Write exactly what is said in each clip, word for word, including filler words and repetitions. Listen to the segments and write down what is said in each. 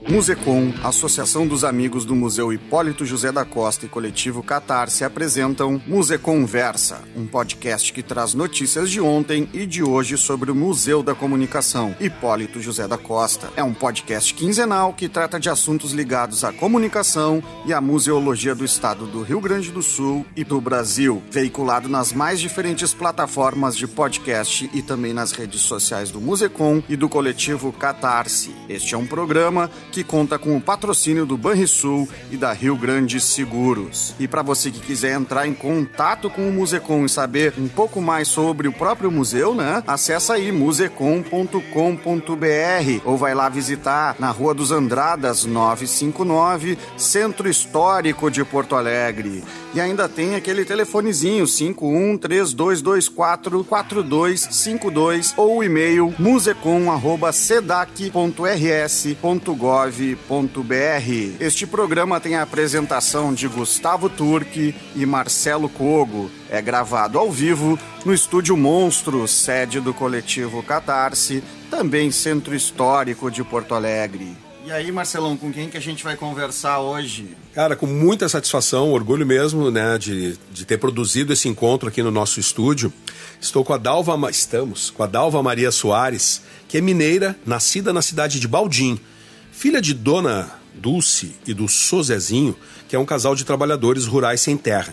Musecom, Associação dos Amigos do Museu Hipólito José da Costa e Coletivo Catarse apresentam Museconversa, um podcast que traz notícias de ontem e de hoje sobre o Museu da Comunicação Hipólito José da Costa. É um podcast quinzenal que trata de assuntos ligados à comunicação e à museologia do estado do Rio Grande do Sul e do Brasil, veiculado nas mais diferentes plataformas de podcast e também nas redes sociais do Musecom e do Coletivo Catarse. Este é um programa que conta com o patrocínio do Banrisul e da Rio Grande Seguros. E para você que quiser entrar em contato com o Musecom e saber um pouco mais sobre o próprio museu, né? Acessa aí musecom ponto com ponto br ou vai lá visitar na Rua dos Andradas novecentos e cinquenta e nove, Centro Histórico de Porto Alegre. E ainda tem aquele telefonezinho cinco um três dois dois quatro quatro dois cinco dois ou o e-mail musecom arroba sedac ponto r s ponto gov ponto br. Este programa tem a apresentação de Gustavo Turque e Marcelo Cogo. É gravado ao vivo no Estúdio Monstro, sede do Coletivo Catarse, também Centro Histórico de Porto Alegre. E aí, Marcelão, com quem que a gente vai conversar hoje? Cara, com muita satisfação, orgulho mesmo, né, de, de ter produzido esse encontro aqui no nosso estúdio. Estou com a Dalva, estamos com a Dalva Maria Soares, que é mineira, nascida na cidade de Baldim, filha de Dona Dulce e do Sozezinho, que é um casal de trabalhadores rurais sem terra.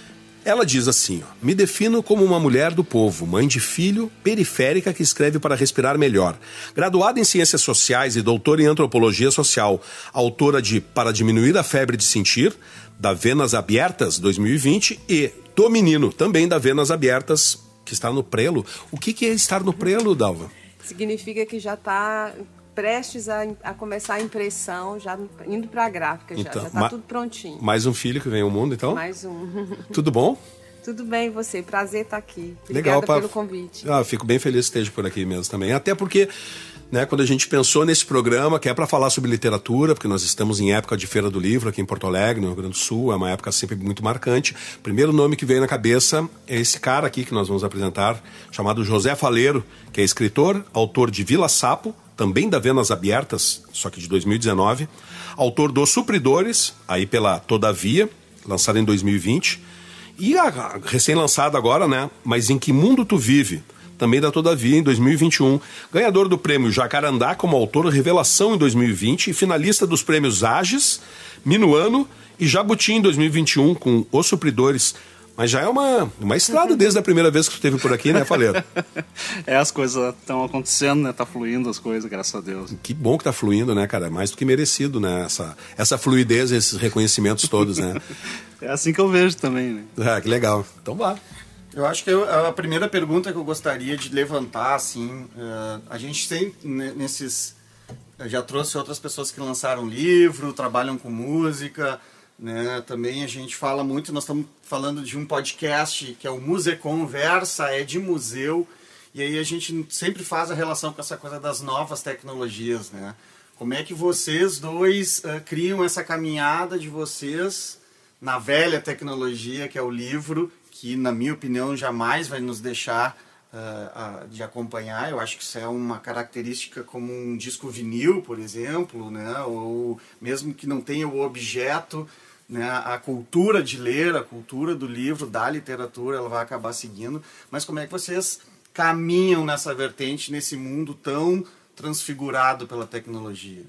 Ela diz assim, ó, me defino como uma mulher do povo, mãe de filho, periférica que escreve para respirar melhor. Graduada em Ciências Sociais e doutora em Antropologia Social, autora de Para Diminuir a Febre de Sentir, da Venas Abertas, dois mil e vinte, e Do Menino, também da Venas Abertas, que está no prelo. O que, que é estar no prelo, Dalva? Significa que já está prestes a, a começar a impressão, já indo para a gráfica, já então, está tudo prontinho. Mais um filho que vem ao mundo, então? Mais um. Tudo bom? Tudo bem, você? Prazer estar aqui. Obrigada Legal, pra... pelo convite. Ah, fico bem feliz que esteja por aqui mesmo também. Até porque, né, quando a gente pensou nesse programa, que é para falar sobre literatura, porque nós estamos em época de Feira do Livro aqui em Porto Alegre, no Rio Grande do Sul, é uma época sempre muito marcante. O primeiro nome que veio na cabeça é esse cara aqui que nós vamos apresentar, chamado José Faleiro, que é escritor, autor de Vila Sapo, também da Venas Abertas, só que de dois mil e dezenove, autor dos Supridores, aí pela Todavia, lançado em dois mil e vinte, e a, recém-lançado agora, né, Mas Em Que Mundo Tu Vive, também da Todavia, em dois mil e vinte e um, ganhador do prêmio Jacarandá como autor Revelação em dois mil e vinte e finalista dos prêmios Ages, Minuano e Jabuti em dois mil e vinte e um com Os Supridores. Mas já é uma, uma estrada desde a primeira vez que tu esteve por aqui, né, Faleiro? É, as coisas estão acontecendo, né? Tá fluindo as coisas, graças a Deus. Que bom que tá fluindo, né, cara? Mais do que merecido, né? Essa, essa fluidez, esses reconhecimentos todos, né? É assim que eu vejo também, né? Ah, que legal. Então vá. Eu acho que eu, a primeira pergunta que eu gostaria de levantar, assim, uh, a gente tem nesses... Já trouxe outras pessoas que lançaram livro, trabalham com música... Né? Também a gente fala muito, nós estamos falando de um podcast que é o Museconversa, é de museu, e aí a gente sempre faz a relação com essa coisa das novas tecnologias, né? Como é que vocês dois uh, criam essa caminhada de vocês na velha tecnologia, que é o livro, que na minha opinião jamais vai nos deixar uh, uh, de acompanhar. Eu acho que isso é uma característica como um disco vinil, por exemplo, né? Ou mesmo que não tenha o objeto, né, a cultura de ler, a cultura do livro, da literatura, ela vai acabar seguindo. Mas como é que vocês caminham nessa vertente, nesse mundo tão transfigurado pela tecnologia?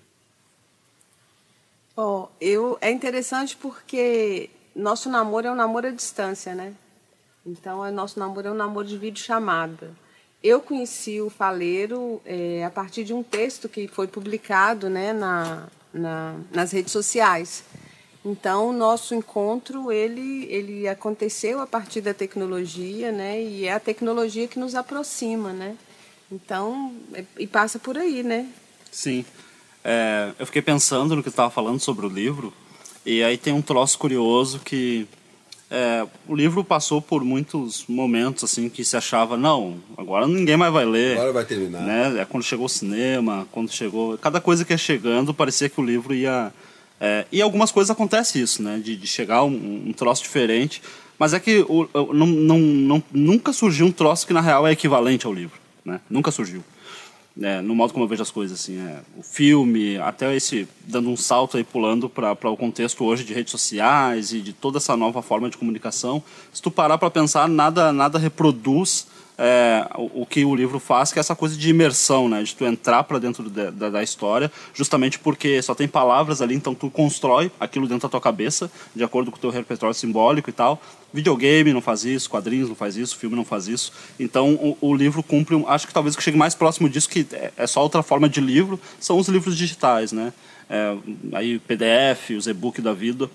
Oh, eu, é interessante porque nosso namoro é um namoro à distância, né? Então, é, nosso namoro é um namoro de videochamada. Eu conheci o Faleiro é, a partir de um texto que foi publicado, né, na, na, nas redes sociais. Então, o nosso encontro, ele, ele aconteceu a partir da tecnologia, né? E é a tecnologia que nos aproxima, né? Então, é, e passa por aí, né? Sim. É, eu fiquei pensando no que você estava falando sobre o livro, e aí tem um troço curioso que é, o livro passou por muitos momentos assim que se achava, não, agora ninguém mais vai ler. Agora vai terminar. Né? É quando chegou o cinema, quando chegou... Cada coisa que ia chegando, parecia que o livro ia... É, e algumas coisas acontece isso, né? De, de chegar um, um troço diferente. Mas é que o, não, não, não, nunca surgiu um troço que na real é equivalente ao livro, né? Nunca surgiu. É, no modo como eu vejo as coisas, assim, é, o filme, até esse, dando um salto aí, pulando para o contexto hoje de redes sociais e de toda essa nova forma de comunicação, se tu parar para pensar, nada, nada reproduz é, o, o que o livro faz, que é essa coisa de imersão, né, de tu entrar para dentro de, da, da história, justamente porque só tem palavras ali, então tu constrói aquilo dentro da tua cabeça, de acordo com o teu repertório simbólico e tal. Videogame não faz isso, quadrinhos não faz isso, filme não faz isso. Então o, o livro cumpre, um, acho que talvez o que chegue mais próximo disso, que é, é só outra forma de livro, são os livros digitais, né? É, aí P D F, os e-book da vida.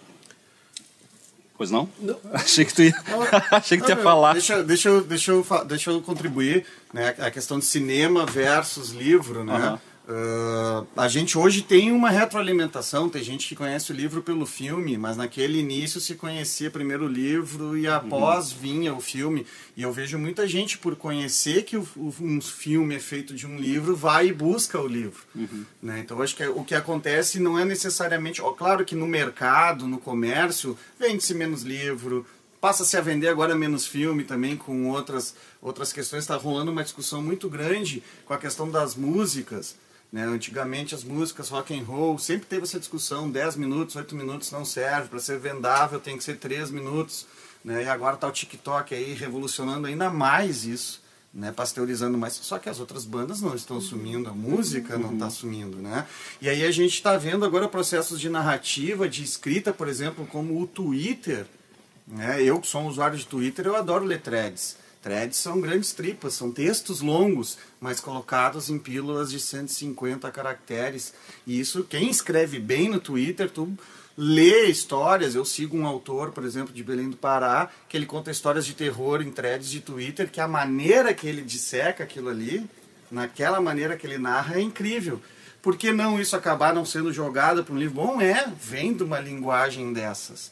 Pois não? Não. Achei que tu ia, achei que tu ia não, falar. Deixa, deixa, eu, deixa, eu, deixa eu contribuir, né? A questão de cinema versus livro, né? Uhum. Uh, a gente hoje tem uma retroalimentação, tem gente que conhece o livro pelo filme, mas naquele início se conhecia primeiro o livro e após uhum. vinha o filme. E eu vejo muita gente, por conhecer que o, o, um filme é feito de um livro, vai e busca o livro. Uhum. Né? Então acho que o que acontece não é necessariamente... Ó, claro que no mercado, no comércio, vende-se menos livro, passa-se a vender agora menos filme também, com outras, outras questões. Está rolando uma discussão muito grande com a questão das músicas. Né? Antigamente as músicas rock and roll sempre teve essa discussão, dez minutos, oito minutos não serve, para ser vendável tem que ser três minutos, né? E agora está o TikTok aí revolucionando ainda mais isso, né? Pasteurizando mais, só que as outras bandas não estão sumindo, a música não está sumindo, né? E aí a gente está vendo agora processos de narrativa, de escrita, por exemplo, como o Twitter, né? Eu que sou um usuário de Twitter, eu adoro ler threads. Threads são grandes tripas, são textos longos, mas colocados em pílulas de cento e cinquenta caracteres. E isso, quem escreve bem no Twitter, tu lê histórias. Eu sigo um autor, por exemplo, de Belém do Pará, que ele conta histórias de terror em threads de Twitter, que a maneira que ele disseca aquilo ali, naquela maneira que ele narra, é incrível. Por que não isso acabar não sendo jogado para um livro? Bom, é, vem de uma linguagem dessas.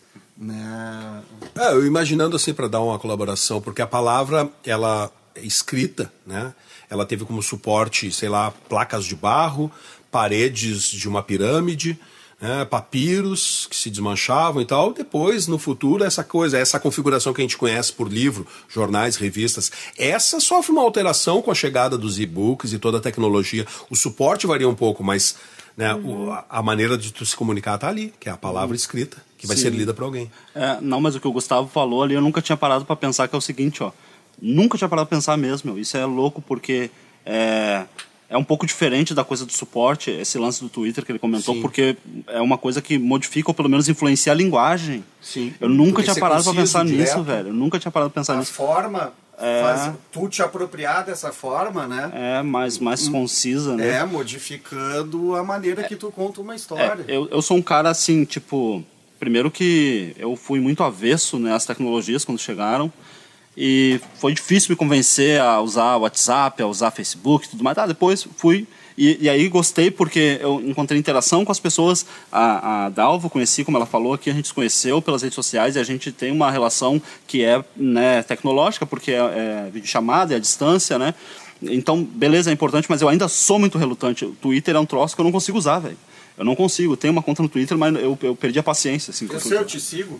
Né? É, eu imaginando assim para dar uma colaboração, porque a palavra, ela é escrita, né? Ela teve como suporte, sei lá, placas de barro, paredes de uma pirâmide, né? Papiros que se desmanchavam e tal. Depois, no futuro, essa coisa, essa configuração que a gente conhece por livro, jornais, revistas, essa sofre uma alteração com a chegada dos e-books e toda a tecnologia. O suporte varia um pouco, mas né, uhum. o, a maneira de tu se comunicar está ali, que é a palavra uhum. escrita, que vai Sim. ser lida por alguém. É, não, mas o que o Gustavo falou ali, eu nunca tinha parado para pensar, que é o seguinte, ó. Nunca tinha parado para pensar mesmo, meu. Isso é louco porque é, é um pouco diferente da coisa do suporte, esse lance do Twitter que ele comentou, Sim. porque é uma coisa que modifica ou pelo menos influencia a linguagem. Sim. Eu nunca tinha parado para pensar direto. nisso, velho. Eu nunca tinha parado para pensar a nisso. A forma... É, faz, tu te apropriar dessa forma, né? É, mais, mais concisa, né? É, modificando a maneira é, que tu conta uma história. É, eu, eu sou um cara assim, tipo... Primeiro que eu fui muito avesso, né, às tecnologias quando chegaram. E foi difícil me convencer a usar o WhatsApp, a usar Facebook e tudo mais. Ah, depois fui... E, e aí gostei porque eu encontrei interação com as pessoas. A, a Dalva, conheci, como ela falou aqui, a gente se conheceu pelas redes sociais e a gente tem uma relação que é, né, tecnológica, porque é, é videochamada, é a distância, né? Então, beleza, é importante, mas eu ainda sou muito relutante. O Twitter é um troço que eu não consigo usar, velho. Eu não consigo. Eu tenho uma conta no Twitter, mas eu, eu perdi a paciência. Assim, eu sei, eu te sigo.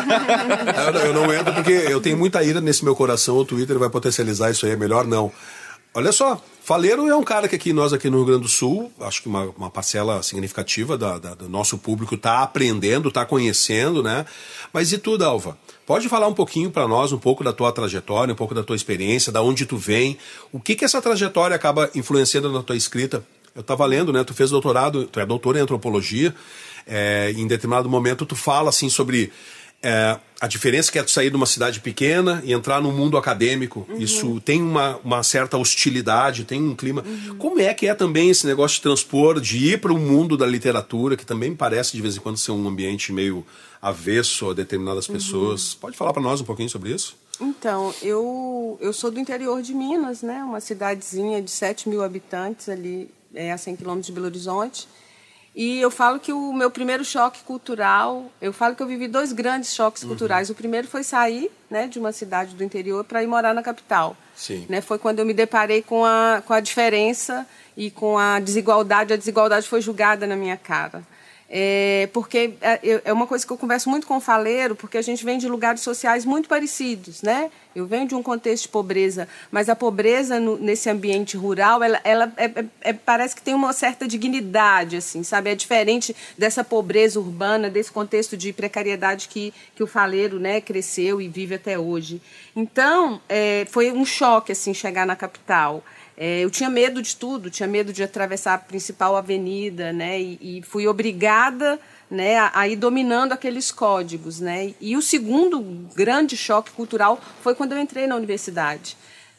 eu, não, eu não entro porque eu tenho muita ira nesse meu coração. O Twitter vai potencializar isso aí. É melhor não. Olha só, Faleiro é um cara que aqui, nós aqui no Rio Grande do Sul, acho que uma, uma parcela significativa da, da, do nosso público está aprendendo, está conhecendo, né? Mas e tu, Dalva? Pode falar um pouquinho para nós, um pouco da tua trajetória, um pouco da tua experiência, da onde tu vem, o que que essa trajetória acaba influenciando na tua escrita? Eu estava lendo, né? Tu fez doutorado, tu é doutor em antropologia, é, em determinado momento tu fala assim sobre... É, a diferença que é tu sair de uma cidade pequena e entrar no mundo acadêmico. Uhum. Isso tem uma, uma certa hostilidade, tem um clima. Uhum. Como é que é também esse negócio de transpor, de ir para o mundo da literatura, que também parece de vez em quando ser um ambiente meio avesso a determinadas pessoas? Uhum. Pode falar para nós um pouquinho sobre isso? Então, eu, eu sou do interior de Minas, né? Uma cidadezinha de sete mil habitantes ali, é, a cem quilômetros de Belo Horizonte. E eu falo que o meu primeiro choque cultural, eu falo que eu vivi dois grandes choques uhum. culturais. O primeiro foi sair, né, de uma cidade do interior para ir morar na capital. Sim. Né, foi quando eu me deparei com a, com a diferença e com a desigualdade. A desigualdade foi julgada na minha cara. É, porque é, é uma coisa que eu converso muito com o Faleiro, porque a gente vem de lugares sociais muito parecidos, né? Eu venho de um contexto de pobreza, mas a pobreza no, nesse ambiente rural, ela, ela é, é, é, parece que tem uma certa dignidade, assim, sabe? É diferente dessa pobreza urbana, desse contexto de precariedade que, que o Faleiro, né, cresceu e vive até hoje. Então, é, foi um choque, assim, chegar na capital. É, eu tinha medo de tudo, tinha medo de atravessar a principal avenida, né, e, e fui obrigada, né, a, a ir dominando aqueles códigos, né. E o segundo grande choque cultural foi quando eu entrei na universidade.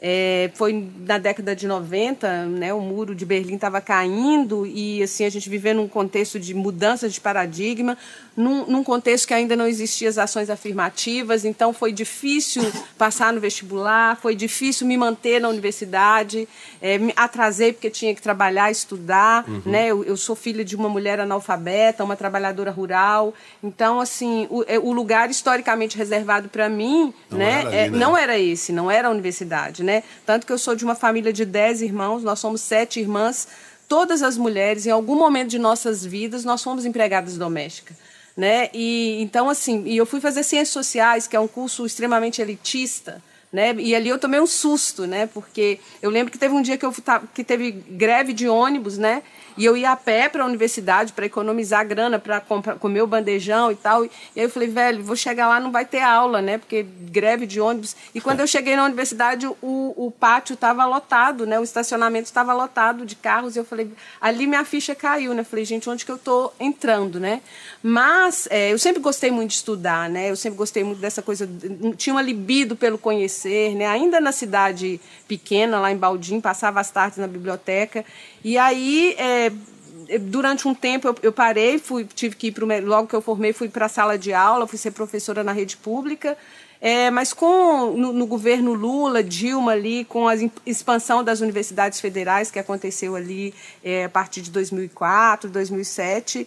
É, foi na década de noventa, né, o muro de Berlim estava caindo e assim, a gente vivendo num contexto de mudança de paradigma, num, num contexto que ainda não existiam as ações afirmativas, então foi difícil passar no vestibular, foi difícil me manter na universidade, é, me atrasei porque tinha que trabalhar, estudar, uhum. né, eu, eu sou filha de uma mulher analfabeta, uma trabalhadora rural, então assim, o, o lugar historicamente reservado para mim, não, né, era ali, é, né? não era esse, não era a universidade, né? Né? Tanto que eu sou de uma família de dez irmãos, nós somos sete irmãs, todas as mulheres, em algum momento de nossas vidas, nós fomos empregadas domésticas. Né? E, então, assim, e eu fui fazer Ciências Sociais, que é um curso extremamente elitista, né? E ali eu tomei um susto, né? Porque eu lembro que teve um dia que, eu, que teve greve de ônibus, né? E eu ia a pé para a universidade para economizar grana, para comer o bandejão e tal. E aí eu falei, velho, vou chegar lá, não vai ter aula, né? Porque greve de ônibus. E quando eu cheguei na universidade, o, o pátio estava lotado, né? O estacionamento estava lotado de carros. E eu falei, ali minha ficha caiu, né? Eu falei, gente, onde que eu estou entrando, né? Mas é, eu sempre gostei muito de estudar, né? Eu sempre gostei muito dessa coisa, tinha uma libido pelo conhecer, né? Ainda na cidade pequena, lá em Baldim, passava as tardes na biblioteca. E aí, é, durante um tempo, eu, eu parei, fui, tive que ir pro, logo que eu formei, fui para a sala de aula, fui ser professora na rede pública. É, mas com, no, no governo Lula, Dilma ali, com a expansão das universidades federais que aconteceu ali é, a partir de dois mil e quatro, dois mil e sete,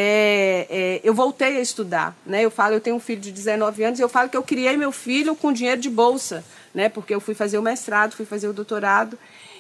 é, é, eu voltei a estudar, né? Eu falo, eu tenho um filho de dezenove anos, e eu falo que eu criei meu filho com dinheiro de bolsa, né? Porque eu fui fazer o mestrado, fui fazer o doutorado,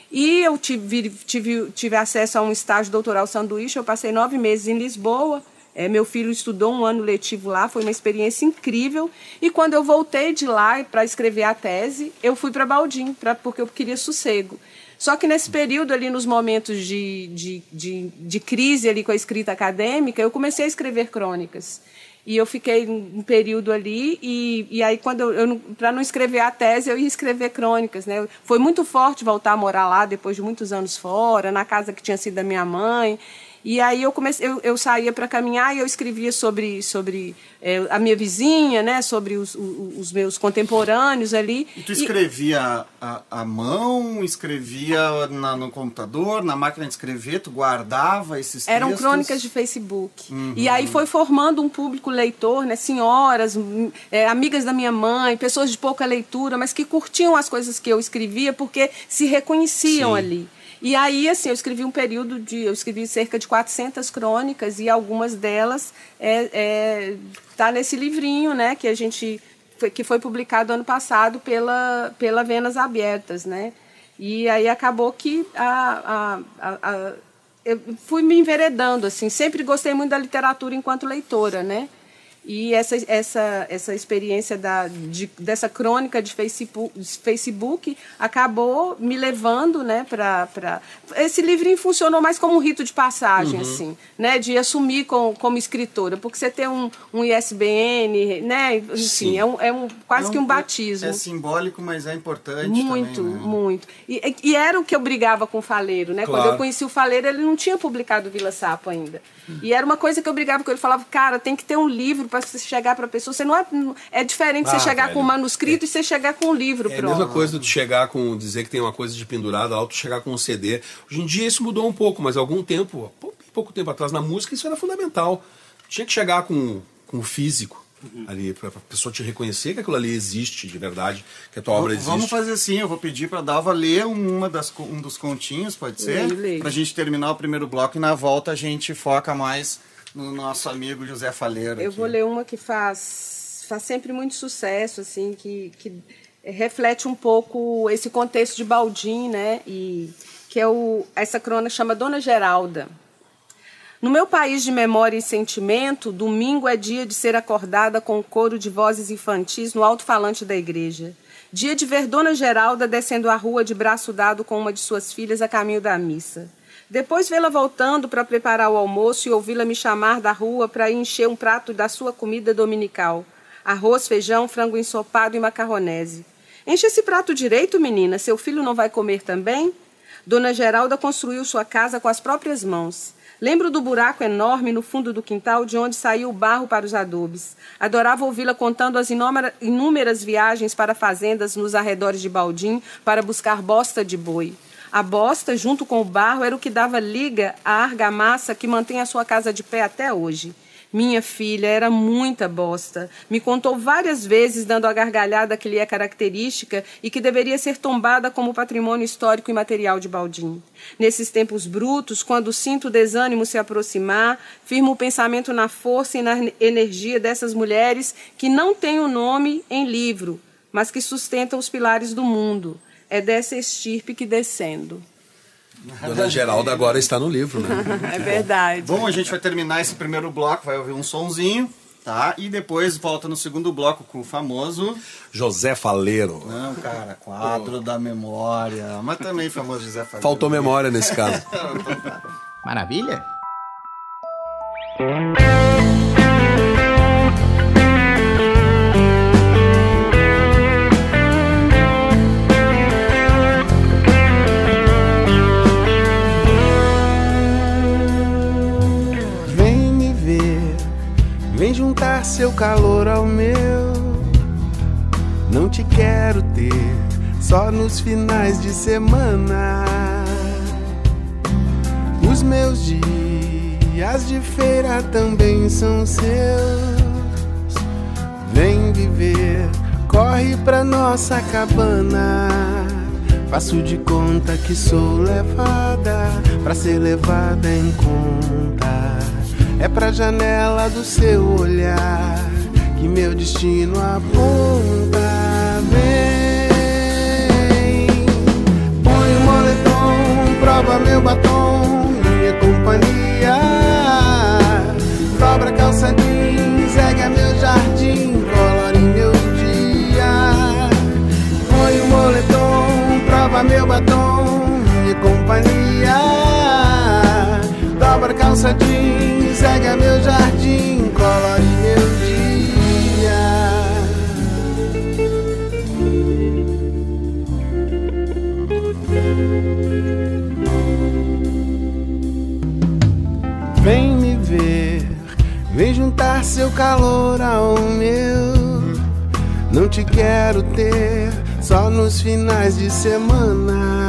e eu tive, tive, tive acesso a um estágio doutoral sanduíche. Eu passei nove meses em Lisboa. É, meu filho estudou um ano letivo lá, foi uma experiência incrível. E quando eu voltei de lá para escrever a tese, eu fui para Baldim, pra, porque eu queria sossego. Só que nesse período ali, nos momentos de, de, de, de crise ali com a escrita acadêmica, eu comecei a escrever crônicas. E eu fiquei um período ali, e, e aí, quando eu, eu para não escrever a tese, eu ia escrever crônicas, né? Foi muito forte voltar a morar lá, depois de muitos anos fora, na casa que tinha sido da minha mãe. E aí eu comecei, eu, eu saía para caminhar e eu escrevia sobre, sobre é, a minha vizinha, né, sobre os, os, os meus contemporâneos ali. E tu escrevia à a, a mão, escrevia na, no computador, na máquina de escrever, tu guardava esses textos? Eram crônicas de Facebook. Uhum. E aí foi formando um público leitor, né, senhoras, é, amigas da minha mãe, pessoas de pouca leitura, mas que curtiam as coisas que eu escrevia porque se reconheciam Sim. ali. E aí, assim, eu escrevi um período de... Eu escrevi cerca de quatrocentas crônicas e algumas delas é, é, tá nesse livrinho, né, que a gente... que foi publicado ano passado pela, pela Venas Abertas, né? E aí acabou que a, a, a, a, eu fui me enveredando, assim. Sempre gostei muito da literatura enquanto leitora, né? E essa, essa, essa experiência da, de, dessa crônica de Facebook, de Facebook acabou me levando, né, para... Pra... Esse livrinho funcionou mais como um rito de passagem, uhum. assim, né, de assumir com, como escritora, porque você tem um, um I S B N, né, enfim, é, um, é um, quase é um, que um batismo. É simbólico, mas é importante muito, também, né? Muito. E, e era o que eu brigava com o Faleiro, né? Claro. Quando eu conheci o Faleiro, ele não tinha publicado Vila Sapo ainda. Uhum. E era uma coisa que eu brigava com ele, falava, cara, tem que ter um livro para você chegar para a pessoa. Você não é, é diferente ah, você chegar velho. com um manuscrito é, e você chegar com um livro. É pronto. A mesma coisa de chegar com, dizer que tem uma coisa de pendurada lá, tu chegar com um C D. Hoje em dia isso mudou um pouco, mas há algum tempo, pouco, pouco tempo atrás, na música isso era fundamental. Tinha que chegar com, com o físico uhum. ali, para a pessoa te reconhecer que aquilo ali existe de verdade, que a tua obra existe. Vamos fazer assim, eu vou pedir para a Dalva ler uma das, um dos continhos, pode ser? Para a gente terminar o primeiro bloco e na volta a gente foca mais no nosso amigo José Faleiro. Eu aqui. vou ler uma que faz, faz sempre muito sucesso, assim, que, que reflete um pouco esse contexto de Baldim, né? E, que é o, essa crônica chama Dona Geralda. No meu país de memória e sentimento, domingo é dia de ser acordada com o coro de vozes infantis no alto-falante da igreja. Dia de ver Dona Geralda descendo a rua de braço dado com uma de suas filhas a caminho da missa. Depois vê-la voltando para preparar o almoço e ouvi-la me chamar da rua para encher um prato da sua comida dominical. Arroz, feijão, frango ensopado e macarronese. Enche esse prato direito, menina, seu filho não vai comer também? Dona Geralda construiu sua casa com as próprias mãos. Lembro do buraco enorme no fundo do quintal de onde saiu o barro para os adobes. Adorava ouvi-la contando as inúmeras viagens para fazendas nos arredores de Baldim para buscar bosta de boi. A bosta, junto com o barro, era o que dava liga à argamassa que mantém a sua casa de pé até hoje. Minha filha era muita bosta. Me contou várias vezes, dando a gargalhada que lhe é característica e que deveria ser tombada como patrimônio histórico e material de Baldim. Nesses tempos brutos, quando sinto o desânimo se aproximar, firmo o pensamento na força e na energia dessas mulheres que não têm o nome em livro, mas que sustentam os pilares do mundo. É dessa estirpe que descendo. Dona Geralda agora está no livro, né? É verdade. Bom, a gente vai terminar esse primeiro bloco, vai ouvir um sonzinho, tá? E depois volta no segundo bloco com o famoso... José Faleiro. Não, cara, quadro oh. da memória. Mas também famoso José Faleiro. Faltou memória nesse caso. Maravilha. Vem juntar seu calor ao meu. Não te quero ter só nos finais de semana. Os meus dias de feira também são seus. Vem viver, corre pra nossa cabana. Faço de conta que sou levada pra ser levada em conta. É pra janela do seu olhar que meu destino aponta. Vem, põe o moletom, prova meu batom, minha companhia. Dobra a calça jeans, rega meu jardim, colore meu dia. Põe o moletom, prova meu batom, minha companhia. Dobra a calça jeans, cega meu jardim, colore meu dia. Vem me ver, vem juntar seu calor ao meu. Não te quero ter só nos finais de semana.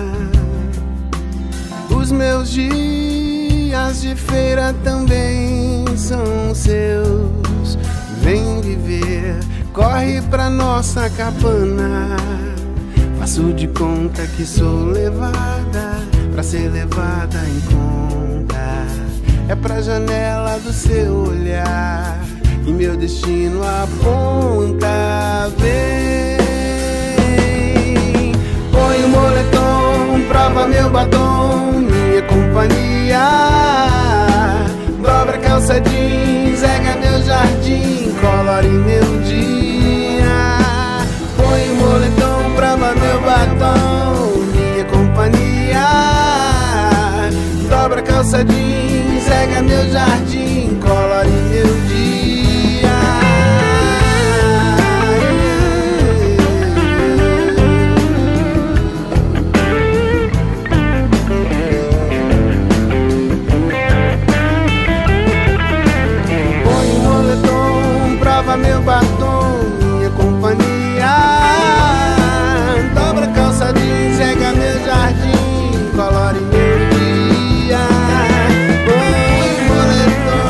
Os meus dias de feira também são seus. Vem viver, corre pra nossa cabana. Faço de conta que sou levada pra ser levada em conta. É pra janela do seu olhar e meu destino aponta. Vem, põe o moletom, prova meu batom, minha companhia. Dobra a calça jeans, rega meu jardim, colore meu dia. Põe o moletom, prova meu batom, minha companhia. Dobra a calça jeans, rega meu jardim, colore meu dia. Meu batom, minha companhia. Dobra a calça jeans, rega meu jardim, colore meu dia. Põe o moletom,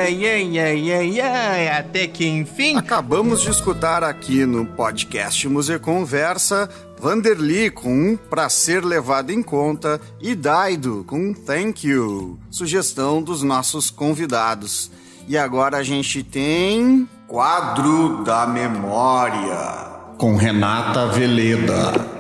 ai, ai, ai, ai, ai, até que enfim... Acabamos de escutar aqui no podcast Museu Conversa Vanderly com Pra Ser Levado em Conta e Daido com Thank You, sugestão dos nossos convidados. E agora a gente tem Quadro da Memória com Renata Veleda.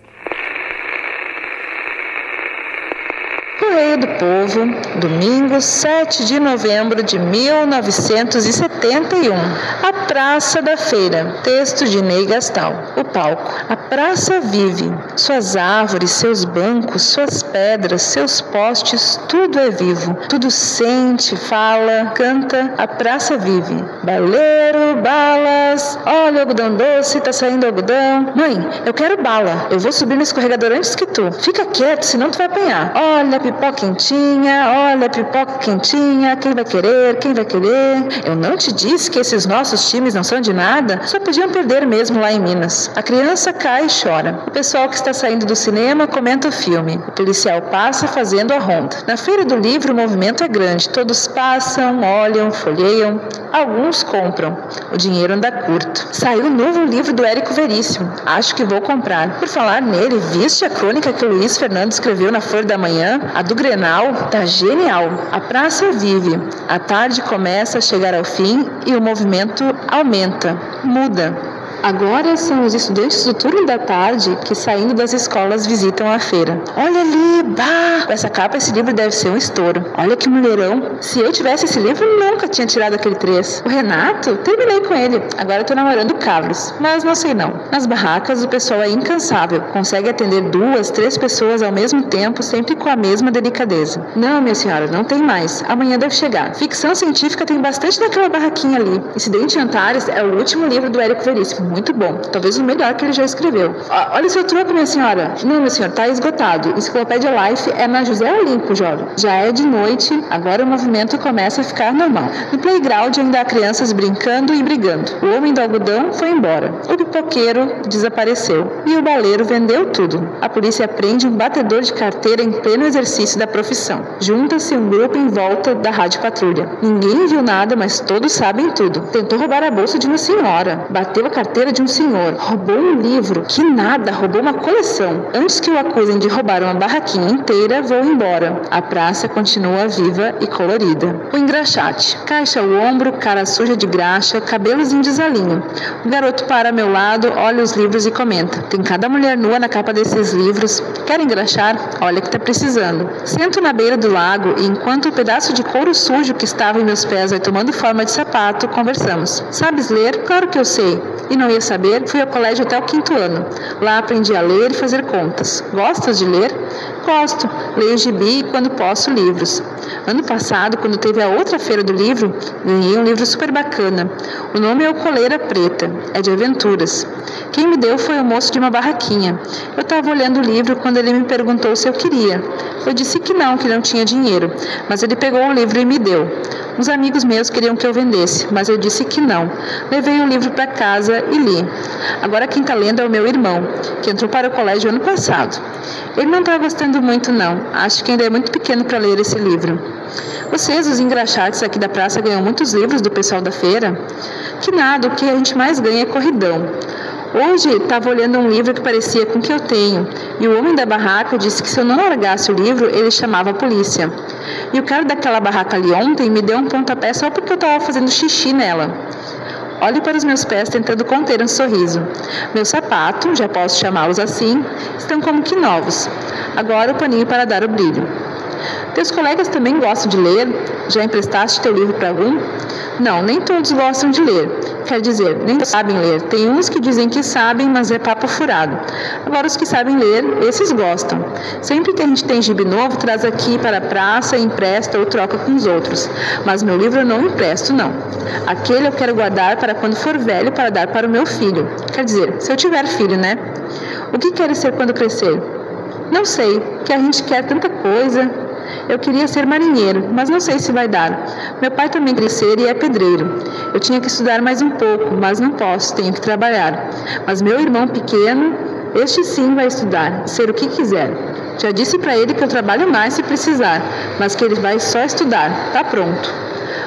Correio do Povo, domingo, sete de novembro de mil novecentos e setenta e um. A Praça da Feira. Texto de Ney Gastal. O palco. A praça vive. Suas árvores, seus bancos, suas pedras, seus postes, tudo é vivo. Tudo sente, fala, canta. A praça vive. Baleiro, balas. Olha o algodão doce, tá saindo algodão. Mãe, eu quero bala. Eu vou subir no escorregador antes que tu. Fica quieto, senão tu vai apanhar. Olha a pipoca quentinha, olha a pipoca quentinha, quem vai querer, quem vai querer? Eu não te disse que esses nossos times não são de nada? Só podiam perder mesmo lá em Minas. A criança cai e chora. O pessoal que está saindo do cinema comenta o filme. O policial passa fazendo a ronda. Na feira do livro o movimento é grande. Todos passam, olham, folheiam. Alguns compram. O dinheiro anda curto. Saiu um novo livro do Érico Veríssimo. Acho que vou comprar. Por falar nele, viste a crônica que o Luiz Fernando escreveu na Folha da Manhã? A do Grenal? Tá genial. A praça vive. A tarde começa a chegar ao fim e o movimento aumenta, muda. Agora são os estudantes do turno da tarde que, saindo das escolas, visitam a feira. Olha ali, bah! Com essa capa, esse livro deve ser um estouro. Olha que mulherão. Se eu tivesse esse livro, nunca tinha tirado aquele três. O Renato, terminei com ele. Agora tô namorando o Carlos. Mas não sei não. Nas barracas, o pessoal é incansável. Consegue atender duas, três pessoas ao mesmo tempo, sempre com a mesma delicadeza. Não, minha senhora, não tem mais. Amanhã deve chegar. Ficção científica tem bastante naquela barraquinha ali. Incidente em Antares é o último livro do Érico Veríssimo. Muito bom. Talvez o melhor que ele já escreveu. Olha o seu troco, minha senhora. Não, meu senhor, tá esgotado. Enciclopédia Life é na José Olímpio, jovem. Já é de noite, agora o movimento começa a ficar normal. No playground ainda há crianças brincando e brigando. O homem do algodão foi embora. O pipoqueiro desapareceu. E o baleiro vendeu tudo. A polícia prende um batedor de carteira em pleno exercício da profissão. Junta-se um grupo em volta da rádio patrulha. Ninguém viu nada, mas todos sabem tudo. Tentou roubar a bolsa de uma senhora. Bateu a carteira de um senhor. Roubou um livro. Que nada, roubou uma coleção. Antes que o acusem de roubar uma barraquinha inteira, vou embora. A praça continua viva e colorida. O engraxate. Caixa ao ombro, cara suja de graxa, cabelos em desalinho. O garoto para ao meu lado, olha os livros e comenta. Tem cada mulher nua na capa desses livros. Quer engraxar? Olha que tá precisando. Sento na beira do lago e, enquanto o pedaço de couro sujo que estava em meus pés vai tomando forma de sapato, conversamos. Sabes ler? Claro que eu sei. E não ia saber, fui ao colégio até o quinto ano. Lá aprendi a ler e fazer contas. Gostas de ler? Gosto. Leio gibi e, quando posso, livros. Ano passado, quando teve a outra feira do livro, ganhei um livro super bacana. O nome é O Coleira Preta. É de aventuras. Quem me deu foi o moço de uma barraquinha. Eu estava olhando o livro quando ele me perguntou se eu queria. Eu disse que não, que não tinha dinheiro. Mas ele pegou o livro e me deu. Uns amigos meus queriam que eu vendesse, mas eu disse que não. Levei o livro para casa e li. Agora quem está lendo é o meu irmão, que entrou para o colégio ano passado. Ele não está gostando muito não, acho que ainda é muito pequeno para ler esse livro. Vocês, os engraxates aqui da praça, ganham muitos livros do pessoal da feira? Que nada, o que a gente mais ganha é corridão. Hoje estava olhando um livro que parecia com o que eu tenho, e o homem da barraca disse que se eu não largasse o livro, ele chamava a polícia. E o cara daquela barraca ali ontem me deu um pontapé só porque eu estava fazendo xixi nela. Olho para os meus pés tentando conter um sorriso. Meu sapato, já posso chamá-los assim, estão como que novos. Agora o paninho para dar o brilho. Teus colegas também gostam de ler? Já emprestaste teu livro para algum? Não, nem todos gostam de ler. Quer dizer, nem todos sabem ler. Tem uns que dizem que sabem, mas é papo furado. Agora os que sabem ler, esses gostam. Sempre que a gente tem gibi novo, traz aqui para a praça, empresta ou troca com os outros. Mas meu livro eu não empresto, não. Aquele eu quero guardar para quando for velho para dar para o meu filho. Quer dizer, se eu tiver filho, né? O que queres ser quando crescer? Não sei, que a gente quer tanta coisa. Eu queria ser marinheiro, mas não sei se vai dar. Meu pai também queria ser e é pedreiro. Eu tinha que estudar mais um pouco, mas não posso, tenho que trabalhar. Mas meu irmão pequeno, este sim vai estudar, ser o que quiser. Já disse para ele que eu trabalho mais se precisar, mas que ele vai só estudar, tá pronto.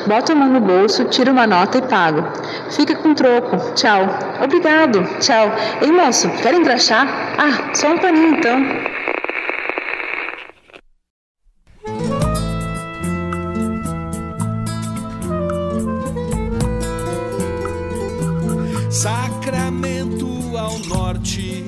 Boto a mão no bolso, tiro uma nota e pago. Fica com troco. Tchau. Obrigado. Tchau. Ei, moço, quer engraxar? Ah, só um paninho então. Sacramento ao norte.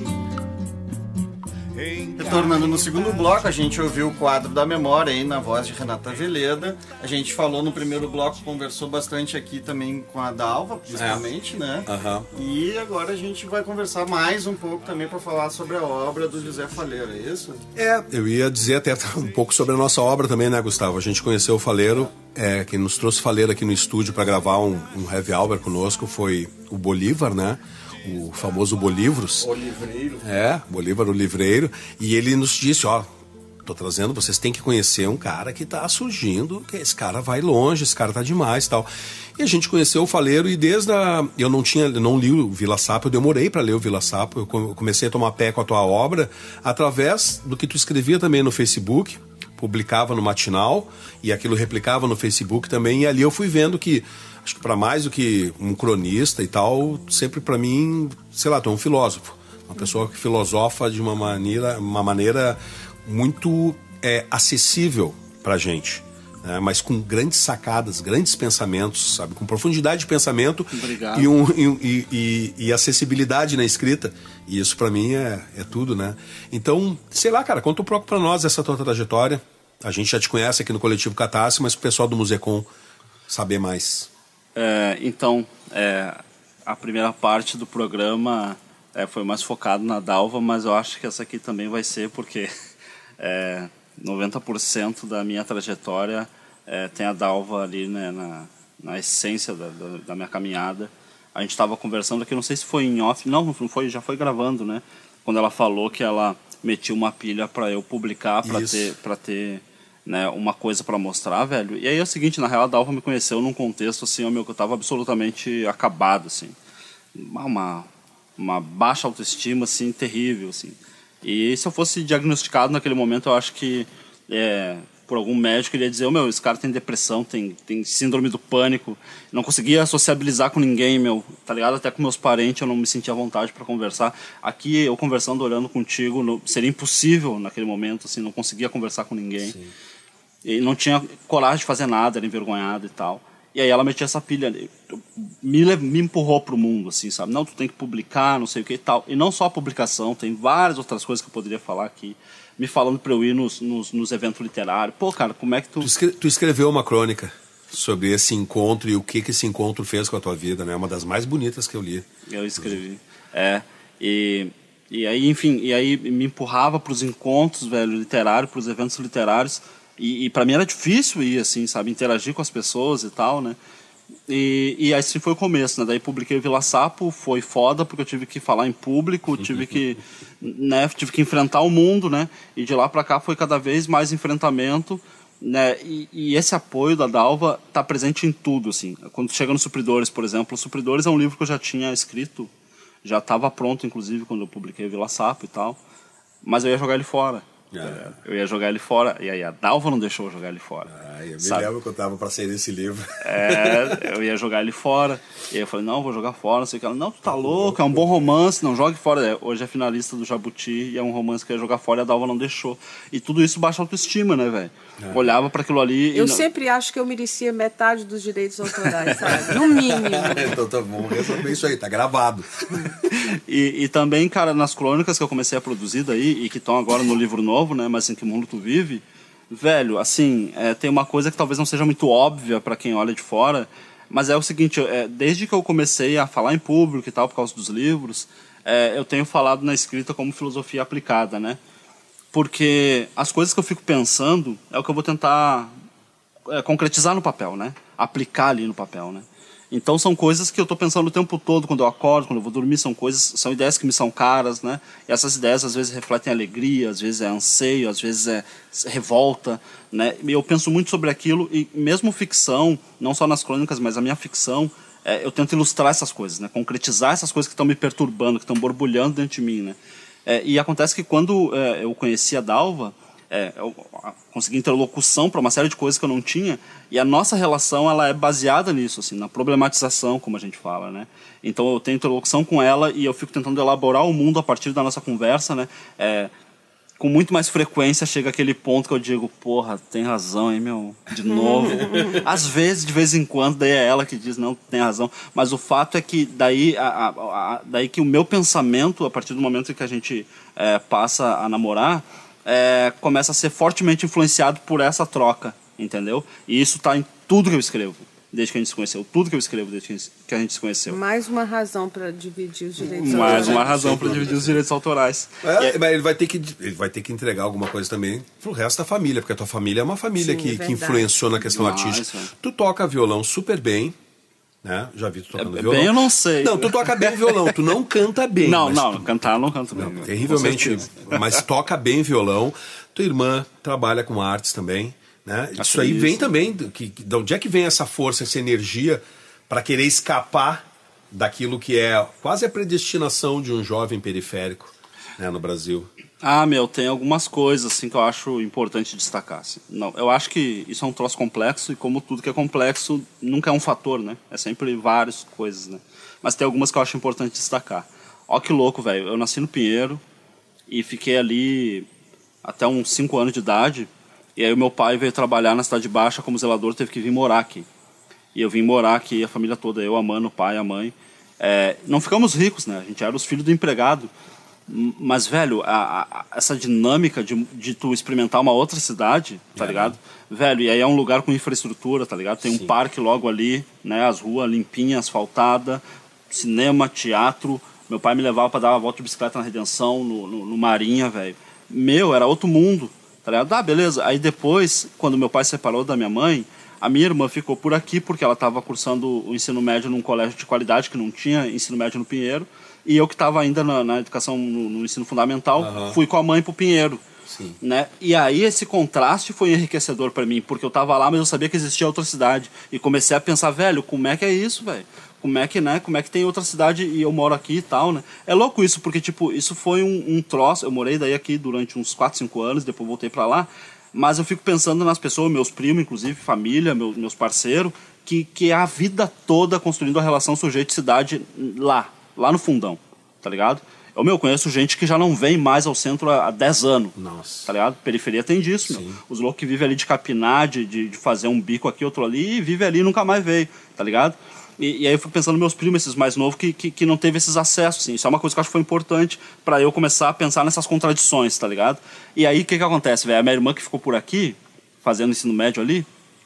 Retornando no segundo bloco, a gente ouviu o quadro da memória aí na voz de Renata Veleda. A gente falou no primeiro bloco, conversou bastante aqui também com a Dalva, principalmente, é. né? Uhum. E agora a gente vai conversar mais um pouco também para falar sobre a obra do José Faleiro, é isso? É, eu ia dizer até um pouco sobre a nossa obra também, né, Gustavo? A gente conheceu o Faleiro, é, quem nos trouxe Faleiro aqui no estúdio para gravar um, um heavy hour conosco foi o Bolívar, né? O famoso Bolívaros. O livreiro. É, Bolívar, o livreiro. E ele nos disse, ó, tô trazendo, vocês têm que conhecer um cara que tá surgindo, que esse cara vai longe, esse cara tá demais e tal. E a gente conheceu o Faleiro e desde a... Eu não tinha, eu não li o Vila Sapo, eu demorei para ler o Vila Sapo, eu comecei a tomar pé com a tua obra através do que tu escrevia também no Facebook, publicava no Matinal e aquilo replicava no Facebook também, e ali eu fui vendo que acho que para mais do que um cronista e tal, sempre para mim, sei lá, tu é um filósofo. Uma pessoa que filosofa de uma maneira, uma maneira muito é, acessível pra gente. Né? Mas com grandes sacadas, grandes pensamentos, sabe? Com profundidade de pensamento e, um, e, e, e acessibilidade na escrita. E isso pra mim é, é tudo, né? Então, sei lá, cara, conta um pouco pra nós essa tua trajetória. A gente já te conhece aqui no Coletivo Catarse, mas o pessoal do Musecom saber mais. É, então, é, a primeira parte do programa é, foi mais focado na Dalva, mas eu acho que essa aqui também vai ser porque é, noventa por cento da minha trajetória é, tem a Dalva ali, né, na, na essência da, da, da minha caminhada. A gente estava conversando aqui, não sei se foi em off, não, não foi, já foi gravando, né? Quando ela falou que ela metia uma pilha para eu publicar, para ter, para ter né, uma coisa para mostrar, velho. E aí é o seguinte, na real a Dalva me conheceu num contexto assim, ó, meu, que eu tava absolutamente acabado, assim. Uma, uma baixa autoestima, assim, terrível, assim. E se eu fosse diagnosticado naquele momento, eu acho que é, por algum médico ele ia dizer, oh, meu, esse cara tem depressão, tem, tem síndrome do pânico, não conseguia sociabilizar com ninguém, meu, tá ligado? Até com meus parentes eu não me sentia à vontade para conversar. Aqui, eu conversando, olhando contigo, no, seria impossível naquele momento, assim, não conseguia conversar com ninguém. Sim. E não tinha coragem de fazer nada, era envergonhado e tal. E aí ela metia essa pilha, me, me empurrou pro mundo, assim, sabe? Não, tu tem que publicar, não sei o que e tal. E não só a publicação, tem várias outras coisas que eu poderia falar aqui. Me falando pra eu ir nos, nos, nos eventos literários. Pô, cara, como é que tu... Tu, escre tu escreveu uma crônica sobre esse encontro e o que, que esse encontro fez com a tua vida, né? Uma das mais bonitas que eu li. Eu escrevi, é. E, e aí, enfim, e aí me empurrava pros encontros, velho, literários, pros eventos literários. E, e para mim era difícil ir, assim, sabe, interagir com as pessoas e tal, né? E, e assim foi o começo, né? Daí publiquei o Vila Sapo, foi foda porque eu tive que falar em público, tive que, né, tive que enfrentar o mundo, né? E de lá para cá foi cada vez mais enfrentamento, né? E, e esse apoio da Dalva tá presente em tudo, assim. Quando chega nos Supridores, por exemplo, os Supridores é um livro que eu já tinha escrito, já estava pronto, inclusive, quando eu publiquei o Vila Sapo e tal, mas eu ia jogar ele fora. Yeah. Eu ia jogar ele fora, e aí a Dalva não deixou eu jogar ele fora. Ah, eu me sabe? lembro que eu tava pra sair desse livro. É, eu ia jogar ele fora, e aí eu falei, não, vou jogar fora, não sei o que. Ela, não, tu tá louco, é um bom romance, não jogue fora. É, hoje é finalista do Jabuti, e é um romance que eu ia jogar fora, e a Dalva não deixou. E tudo isso baixa autoestima, né, velho? É. Olhava pra aquilo ali... Eu e não... sempre acho que eu merecia metade dos direitos autorais, sabe? No mínimo. Então tá bom, resolver isso aí, tá gravado. e, e também, cara, nas crônicas que eu comecei a produzir daí, e que estão agora no livro novo, né, mas em que mundo tu vive, velho, assim, é, tem uma coisa que talvez não seja muito óbvia para quem olha de fora, mas é o seguinte, é, desde que eu comecei a falar em público e tal, por causa dos livros, é, eu tenho falado na escrita como filosofia aplicada, né, porque as coisas que eu fico pensando é o que eu vou tentar é, concretizar no papel, né, aplicar ali no papel, né. Então são coisas que eu estou pensando o tempo todo, quando eu acordo, quando eu vou dormir, são coisas, são ideias que me são caras, né? E essas ideias às vezes refletem alegria, às vezes é anseio, às vezes é revolta, né? E eu penso muito sobre aquilo, e mesmo ficção, não só nas crônicas, mas a minha ficção, é, eu tento ilustrar essas coisas, né? Concretizar essas coisas que estão me perturbando, que estão borbulhando dentro de mim, né? É, e acontece que quando é, eu conheci a Dalva, é, eu consegui interlocução para uma série de coisas que eu não tinha, e a nossa relação ela é baseada nisso, assim, na problematização, como a gente fala, né? Então eu tenho interlocução com ela e eu fico tentando elaborar o mundo a partir da nossa conversa, né? É, com muito mais frequência chega aquele ponto que eu digo, porra, tem razão, hein, meu? De novo. Às vezes, de vez em quando, daí é ela que diz, não, tem razão. Mas o fato é que daí, a, a, a, daí que o meu pensamento, a partir do momento em que a gente é, passa a namorar, é, começa a ser fortemente influenciado por essa troca, entendeu? E isso tá em tudo que eu escrevo, desde que a gente se conheceu. Tudo que eu escrevo desde que a gente se conheceu. Mais uma razão para dividir os direitos Mais autorais. Mais uma razão para dividir os direitos autorais. É, mas ele vai, ter que, ele vai ter que entregar alguma coisa também pro resto da família, porque a tua família é uma família Sim, que, é que influenciou na questão Nossa. artística. Tu toca violão super bem, né? Já vi tu tocando É, violão. bem eu não sei. Não, tu toca bem violão, tu não canta bem. Não, mas não, tu, cantar eu não canto bem. não, terrivelmente, mas toca bem violão. Tua irmã trabalha com artes também, né? Isso aí isso. vem também, que, de onde é que vem essa força, essa energia para querer escapar daquilo que é quase a predestinação de um jovem periférico, né, no Brasil? Ah, meu, tem algumas coisas assim que eu acho importante destacar. Assim. Não, eu acho que isso é um troço complexo e como tudo que é complexo nunca é um fator, né? É sempre várias coisas, né? Mas tem algumas que eu acho importante destacar. Ó que louco, velho. Eu nasci no Pinheiro e fiquei ali até uns cinco anos de idade. E aí o meu pai veio trabalhar na Cidade Baixa como zelador, teve que vir morar aqui. E eu vim morar aqui, a família toda, eu, a mãe, o pai, a mãe. É, não ficamos ricos, né? A gente era os filhos do empregado. Mas, velho, a, a, essa dinâmica de, de tu experimentar uma outra cidade, tá é. ligado? Velho, e aí é um lugar com infraestrutura, tá ligado? Tem Sim. um parque logo ali, né? As ruas limpinhas, asfaltada, cinema, teatro. Meu pai me levava pra dar uma volta de bicicleta na Redenção, no, no, no Marinha, velho. Meu, era outro mundo, tá ligado? Ah, beleza. Aí depois, quando meu pai se separou da minha mãe, a minha irmã ficou por aqui porque ela estava cursando o ensino médio num colégio de qualidade que não tinha ensino médio no Pinheiro. E eu que estava ainda na, na educação, no, no ensino fundamental, uhum. fui com a mãe pro Pinheiro. Sim. Né? E aí esse contraste foi enriquecedor para mim, porque eu estava lá, mas eu sabia que existia outra cidade. E comecei a pensar, velho, como é que é isso, velho? Como é que, né? Como é que tem outra cidade e eu moro aqui e tal, né? É louco isso, porque, tipo, isso foi um, um troço. Eu morei daí aqui durante uns quatro, cinco anos, depois voltei para lá. Mas eu fico pensando nas pessoas, meus primos, inclusive, família, meus, meus parceiros, que, que é a vida toda construindo a relação sujeito-cidade lá, lá no fundão, tá ligado? Eu, meu, conheço gente que já não vem mais ao centro há dez anos, Nossa. Tá ligado? Periferia tem disso, meu. Os loucos que vivem ali de capinar, de, de, de fazer um bico aqui, outro ali, e vive ali e nunca mais veio, tá ligado? E, e aí eu fico pensando nos meus primos, esses mais novos, que, que, que não teve esses acessos, assim. Isso é uma coisa que eu acho que foi importante pra eu começar a pensar nessas contradições, tá ligado? E aí, o que que acontece, velho? A minha irmã que ficou por aqui, fazendo ensino médio ali,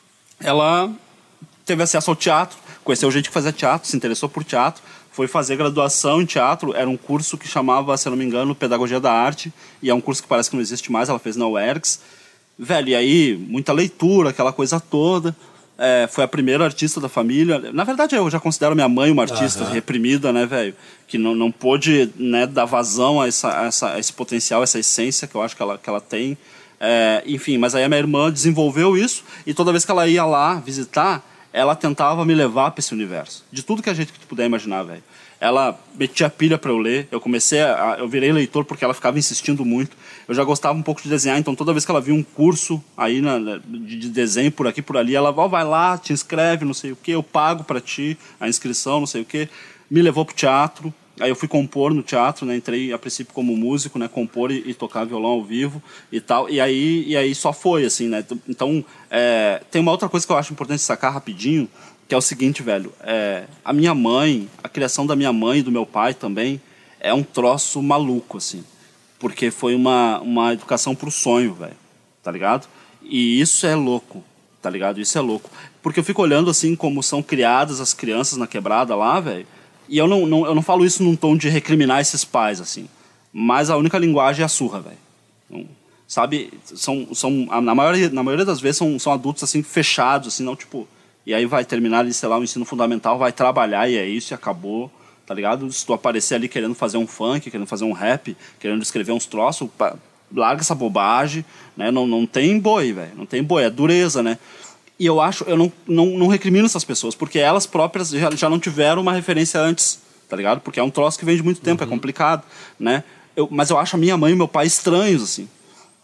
ela teve acesso ao teatro, conheceu gente que fazia teatro, se interessou por teatro, foi fazer graduação em teatro, era um curso que chamava, se eu não me engano, Pedagogia da Arte, e é um curso que parece que não existe mais, ela fez na U E R G S. Velho, e aí, muita leitura, aquela coisa toda. É, foi a primeira artista da família. Na verdade, eu já considero minha mãe uma artista uhum. reprimida, né, velho? Que não, não pôde, né, dar vazão a, essa, a, essa, a esse potencial, essa essência que eu acho que ela, que ela tem. É, enfim, mas aí a minha irmã desenvolveu isso e toda vez que ela ia lá visitar, ela tentava me levar para esse universo. De tudo que a gente puder imaginar, velho. Ela metia pilha para eu ler. Eu comecei a, eu virei leitor porque ela ficava insistindo muito. Eu já gostava um pouco de desenhar, então toda vez que ela via um curso aí na, de, de desenho por aqui por ali, ela oh, vai lá, te inscreve, não sei o que, eu pago para ti a inscrição, não sei o que. Me levou pro teatro. Aí eu fui compor no teatro, né? Entrei a princípio como músico, né? Compor e, e tocar violão ao vivo e tal. E aí, e aí só foi, assim, né? Então, é, tem uma outra coisa que eu acho importante destacar rapidinho, que é o seguinte, velho. É, a minha mãe, a criação da minha mãe e do meu pai também, é um troço maluco, assim. Porque foi uma, uma educação pro sonho, velho. Tá ligado? E isso é louco, tá ligado? Isso é louco. Porque eu fico olhando, assim, como são criadas as crianças na quebrada lá, velho. E eu não, não, eu não falo isso num tom de recriminar esses pais, assim. Mas a única linguagem é a surra, velho. Então, sabe? São, são, na, maioria, na maioria das vezes são, são adultos, assim, fechados, assim, não, tipo... E aí vai terminar ali, sei lá, o ensino fundamental, vai trabalhar e é isso, e acabou, tá ligado? Se tu aparecer ali querendo fazer um funk, querendo fazer um rap, querendo escrever uns troços, pá, larga essa bobagem, né? Não, não tem boi, velho. Não tem boi, é dureza, né? E eu acho, eu não, não, não recrimino essas pessoas, porque elas próprias já, já não tiveram uma referência antes, tá ligado? Porque é um troço que vem de muito tempo, uhum. é complicado, né? Eu, mas eu acho a minha mãe e meu pai estranhos, assim.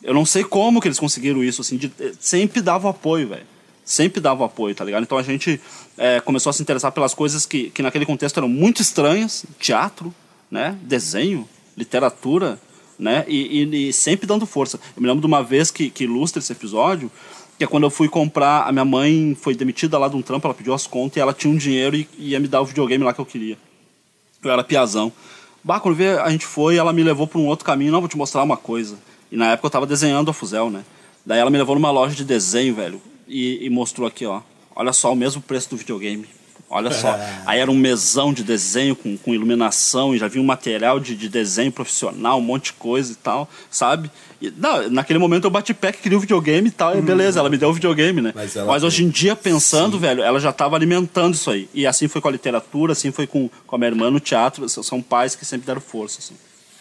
Eu não sei como que eles conseguiram isso, assim, de, sempre dava apoio, velho. Sempre dava apoio, tá ligado? Então a gente é, começou a se interessar pelas coisas que, que naquele contexto eram muito estranhas, teatro, né, desenho, literatura, né, e, e, e sempre dando força. Eu me lembro de uma vez que, que ilustra esse episódio, que é quando eu fui comprar, a minha mãe foi demitida lá de um trampo, ela pediu as contas e ela tinha um dinheiro e ia me dar o videogame lá que eu queria. Eu era piazão. Bah, quando a gente foi, ela me levou para um outro caminho, não, vou te mostrar uma coisa. E na época eu tava desenhando a Fuzel, né? Daí ela me levou numa loja de desenho, velho, e, e mostrou aqui, ó. Olha só o mesmo preço do videogame. Olha só. Aí era um mesão de desenho com, com iluminação e já vinha um material de, de desenho profissional, um monte de coisa e tal, sabe? E, não, naquele momento eu bati pé que queria o videogame e tal, e beleza, ela me deu o videogame, né? Mas, Mas hoje em dia, pensando, Sim. velho, ela já estava alimentando isso aí. E assim foi com a literatura, assim foi com, com a minha irmã no teatro. São pais que sempre deram força, assim.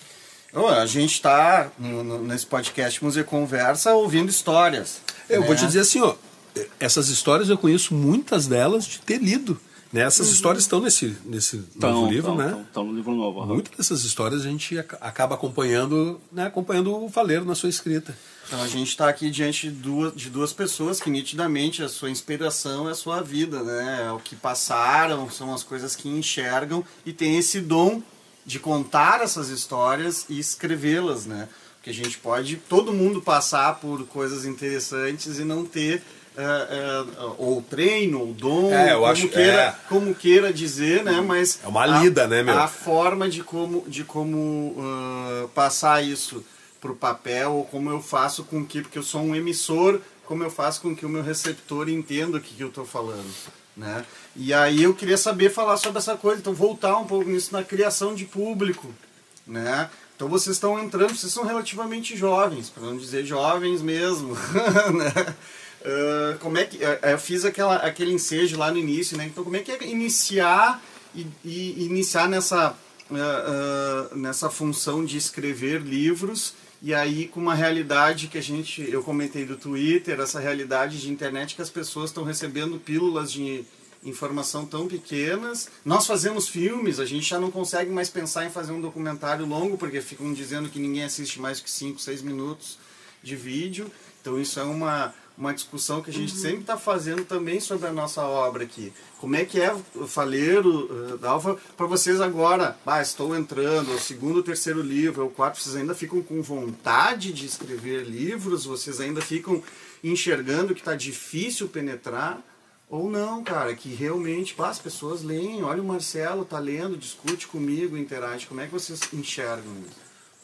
Oh, a gente está nesse podcast Museu Conversa ouvindo histórias. Eu né? vou te dizer assim, ó, essas histórias eu conheço muitas delas de ter lido. Né? Essas uhum. histórias estão nesse, nesse tão, novo livro, tão, né? Estão no livro novo. Uhum. Muitas dessas histórias a gente acaba acompanhando, né? acompanhando o Faleiro na sua escrita. Então a gente está aqui diante de duas, de duas pessoas que nitidamente a sua inspiração é a sua vida, né? É o que passaram, são as coisas que enxergam e tem esse dom de contar essas histórias e escrevê-las, né? Porque a gente pode, todo mundo passar por coisas interessantes e não ter uh, uh, ou treino, ou dom, é, eu como, acho, queira, é. como queira dizer, né? Mas é uma lida, a, né, meu? A forma de como, de como uh, passar isso para o papel, ou como eu faço com que, porque eu sou um emissor, como eu faço com que o meu receptor entenda o que, que eu estou falando. Né? E aí eu queria saber falar sobre essa coisa, então voltar um pouco nisso na criação de público, né? Então vocês estão entrando, vocês são relativamente jovens, para não dizer jovens mesmo, né? Uh, como é que uh, eu fiz aquela, aquele ensejo lá no início, né? Então como é que é iniciar e, e iniciar nessa uh, uh, nessa função de escrever livros? E aí com uma realidade que a gente, eu comentei do Twitter, essa realidade de internet que as pessoas estão recebendo pílulas de informação tão pequenas. Nós fazemos filmes, a gente já não consegue mais pensar em fazer um documentário longo, porque ficam dizendo que ninguém assiste mais que cinco, seis minutos de vídeo. Então isso é uma, uma discussão que a gente uhum. sempre está fazendo também sobre a nossa obra aqui. Como é que é o Faleiro, uh, Dalva, para vocês agora? Ah, estou entrando, o segundo, o terceiro livro, o quarto, vocês ainda ficam com vontade de escrever livros? Vocês ainda ficam enxergando que está difícil penetrar? Ou não, cara, que realmente pá, as pessoas leem, olha o Marcelo, tá lendo, discute comigo, interage. Como é que vocês enxergam isso?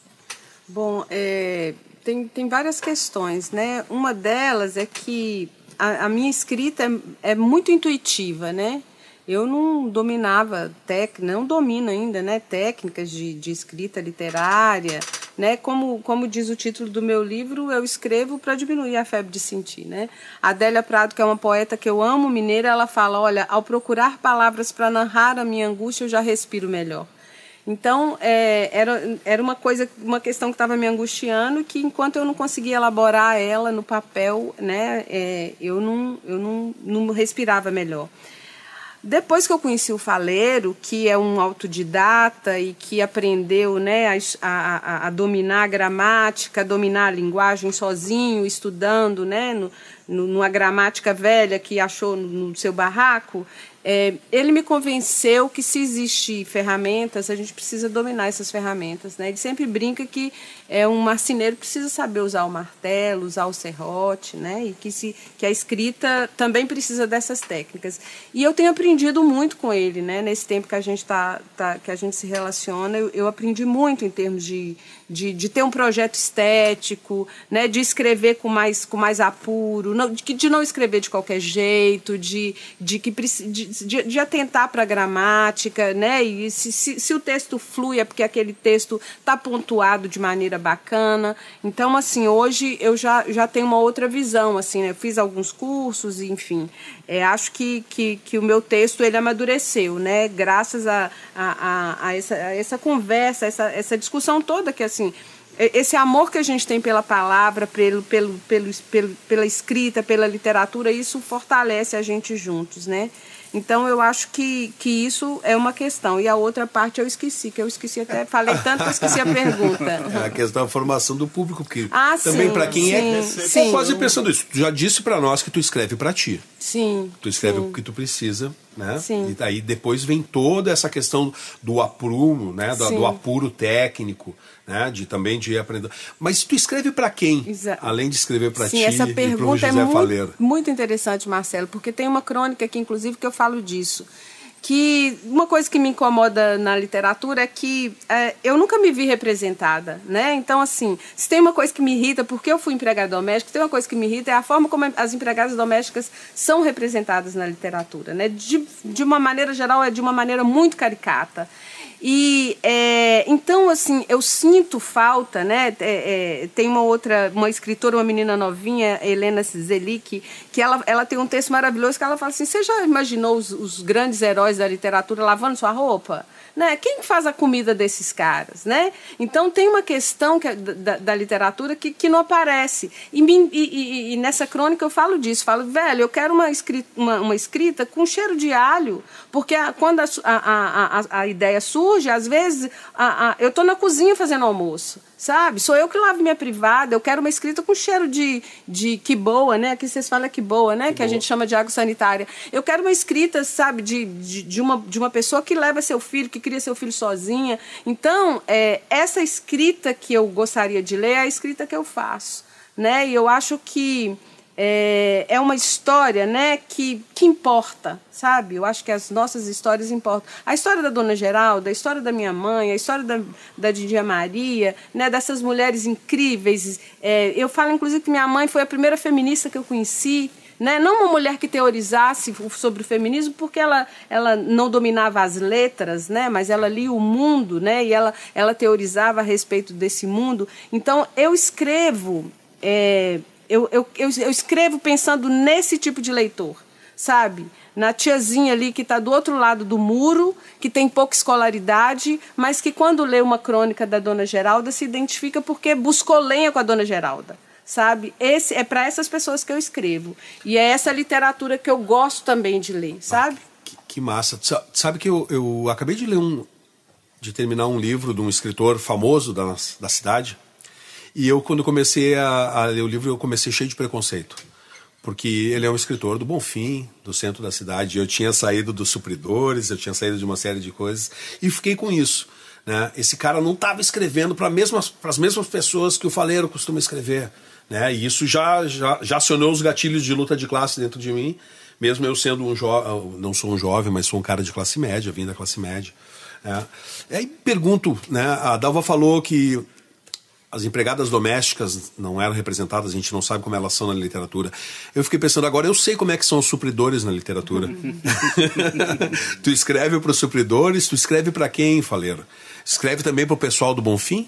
Bom, é, tem, tem várias questões, né? Uma delas é que a, a minha escrita é, é muito intuitiva, né? Eu não dominava, tec, não domino ainda, né? Técnicas de, de escrita literária, né? Como, como diz o título do meu livro, eu escrevo para diminuir a febre de sentir, né? A Adélia Prado, que é uma poeta que eu amo, mineira, ela fala, olha, ao procurar palavras para narrar a minha angústia, eu já respiro melhor. Então, é, era, era uma coisa, uma questão que estava me angustiando, que enquanto eu não conseguia elaborar ela no papel, né, é, eu, não, eu não, não respirava melhor. Depois que eu conheci o Faleiro, que é um autodidata e que aprendeu, né, a, a, a dominar a gramática, a dominar a linguagem sozinho, estudando, né, no, no, numa gramática velha que achou no, no seu barraco, é, ele me convenceu que se existir ferramentas, a gente precisa dominar essas ferramentas, né? Ele sempre brinca que é, um marceneiro precisa saber usar o martelo, usar o serrote, né? E que, se, que a escrita também precisa dessas técnicas. E eu tenho aprendido muito com ele, né? Nesse tempo que a gente, tá, tá, que a gente se relaciona, eu, eu aprendi muito em termos de, de, de ter um projeto estético, né? De escrever com mais, com mais apuro, não, de, de não escrever de qualquer jeito, de, de que de, De, de atentar para a gramática, né? E se, se, se o texto flui é porque aquele texto está pontuado de maneira bacana. Então, assim, hoje eu já, já tenho uma outra visão, assim, né? Eu fiz alguns cursos, enfim. É, acho que, que, que o meu texto ele amadureceu, né? Graças a, a, a, a, essa, a essa conversa, essa, essa discussão toda que, assim, esse amor que a gente tem pela palavra, pelo, pelo, pelo, pelo, pela escrita, pela literatura, isso fortalece a gente juntos, né? Então, eu acho que, que isso é uma questão. E a outra parte eu esqueci, que eu esqueci até, falei tanto que eu esqueci a pergunta. É a questão da formação do público, porque ah, também sim, para quem sim, é... sim. Quase pensando isso. Tu já disse para nós que tu escreve para ti. Sim. Tu escreve sim. o que tu precisa, né? Sim. E aí depois vem toda essa questão do aprumo, né? Do, do apuro técnico, né? De também de aprender. Mas tu escreve para quem? Exa Além de escrever para ti Sim, essa e pergunta pro é José muito, Faleiro. muito interessante, Marcelo, porque tem uma crônica aqui, inclusive, que eu falo disso. Que uma coisa que me incomoda na literatura é que é, eu nunca me vi representada, né? Então, assim, se tem uma coisa que me irrita, porque eu fui empregada doméstica, tem uma coisa que me irrita é a forma como as empregadas domésticas são representadas na literatura, né? De, de uma maneira geral, é de uma maneira muito caricata. E, é, então, assim, eu sinto falta, né? É, é, tem uma outra, uma escritora, uma menina novinha, Helena Zelic, que ela, ela tem um texto maravilhoso que ela fala assim, você já imaginou os, os grandes heróis da literatura lavando sua roupa? Né? Quem faz a comida desses caras? Né? Então, tem uma questão que é da, da literatura que, que não aparece. E, e, e, e nessa crônica eu falo disso. Falo, velho, eu quero uma escrita, uma, uma escrita com cheiro de alho, porque a, quando a, a, a, a ideia surge, às vezes, a, a, eu estou na cozinha fazendo almoço. Sabe? Sou eu que lavo minha privada, eu quero uma escrita com cheiro de, de que boa, né? Aqui vocês falam que boa, né? Que, que a gente chama de água sanitária. Eu quero uma escrita, sabe, de, de, de, uma, de uma pessoa que leva seu filho, que cria seu filho sozinha. Então, é, essa escrita que eu gostaria de ler é a escrita que eu faço, né? E eu acho que é, é uma história, né, que, que importa, sabe? Eu acho que as nossas histórias importam. A história da Dona Geralda, a história da minha mãe, a história da, da Didia Maria, né, dessas mulheres incríveis. É, eu falo, inclusive, que minha mãe foi a primeira feminista que eu conheci, né? Não uma mulher que teorizasse sobre o feminismo, porque ela, ela não dominava as letras, né? Mas ela lia o mundo, né? E ela, ela teorizava a respeito desse mundo. Então, eu escrevo... É, Eu, eu, eu, eu escrevo pensando nesse tipo de leitor, sabe? Na tiazinha ali que está do outro lado do muro, que tem pouca escolaridade, mas que quando lê uma crônica da Dona Geralda se identifica porque buscou lenha com a Dona Geralda, sabe? Esse, é para essas pessoas que eu escrevo. E é essa literatura que eu gosto também de ler, sabe? Ah, que, que massa. Sabe que eu, eu acabei de ler um... de terminar um livro de um escritor famoso da, da cidade. E eu, quando comecei a, a ler o livro, eu comecei cheio de preconceito. Porque ele é um escritor do Bonfim, do centro da cidade. Eu tinha saído dos supridores, eu tinha saído de uma série de coisas. E fiquei com isso. Né? Esse cara não estava escrevendo para as mesmas pessoas que o Faleiro costuma escrever. Né? E isso já, já, já acionou os gatilhos de luta de classe dentro de mim. Mesmo eu sendo um jovem, não sou um jovem, mas sou um cara de classe média, vim da classe média. Né? E aí pergunto, né? A Dalva falou que as empregadas domésticas não eram representadas, a gente não sabe como elas são na literatura. Eu fiquei pensando, agora eu sei como é que são os supridores na literatura. Tu escreve para os supridores, tu escreve para quem, Faleiro? Escreve também para o pessoal do Bonfim?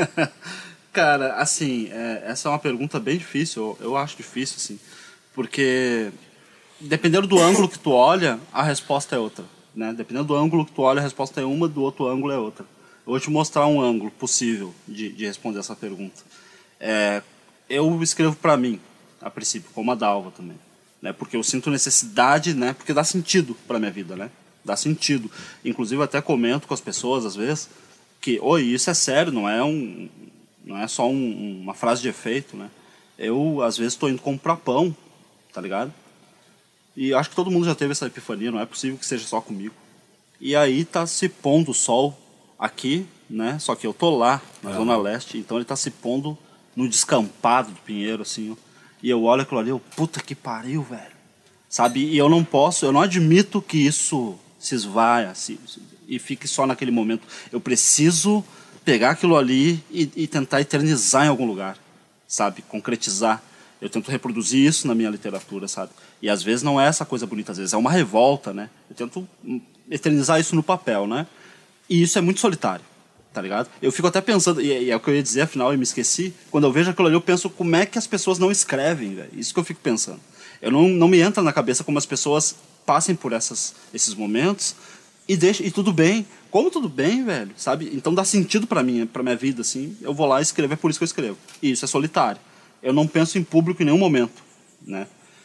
Cara, assim, é, essa é uma pergunta bem difícil, eu, eu acho difícil, assim, porque dependendo do ângulo que tu olha, a resposta é outra, né? Dependendo do ângulo que tu olha, a resposta é uma, do outro ângulo é outra. Eu vou te mostrar um ângulo possível de, de responder essa pergunta. É, eu escrevo para mim, a princípio, como a Dalva também. Né? Porque eu sinto necessidade, né? Porque dá sentido para a minha vida. Né? Dá sentido. Inclusive, eu até comento com as pessoas, às vezes, que oi, isso é sério, não é, um, não é só um, uma frase de efeito. Né? Eu, às vezes, estou indo comprar pão, tá ligado? E acho que todo mundo já teve essa epifania, não é possível que seja só comigo. E aí tá se pondo o sol aqui, né? Só que eu tô lá, na é. Zona Leste, então ele tá se pondo no descampado do Pinheiro, assim, ó, e eu olho aquilo ali, eu, puta que pariu, velho. Sabe? E eu não posso, eu não admito que isso se esvaia se, e fique só naquele momento. Eu preciso pegar aquilo ali e, e tentar eternizar em algum lugar, sabe? Concretizar. Eu tento reproduzir isso na minha literatura, sabe? E às vezes não é essa coisa bonita, às vezes é uma revolta, né? Eu tento eternizar isso no papel, né? E isso é muito solitário, tá ligado? Eu fico até pensando, e é o que eu ia dizer, afinal, eu me esqueci. Quando eu vejo aquilo ali, eu penso como é que as pessoas não escrevem, velho. Isso que eu fico pensando. Eu não, não me entra na cabeça como as pessoas passem por essas, esses momentos e, deixa, e tudo bem. Como tudo bem, velho, sabe? Então dá sentido pra mim, pra minha vida, assim. Eu vou lá e escrevo, é por isso que eu escrevo. E isso é solitário. Eu não penso em público em nenhum momento, né?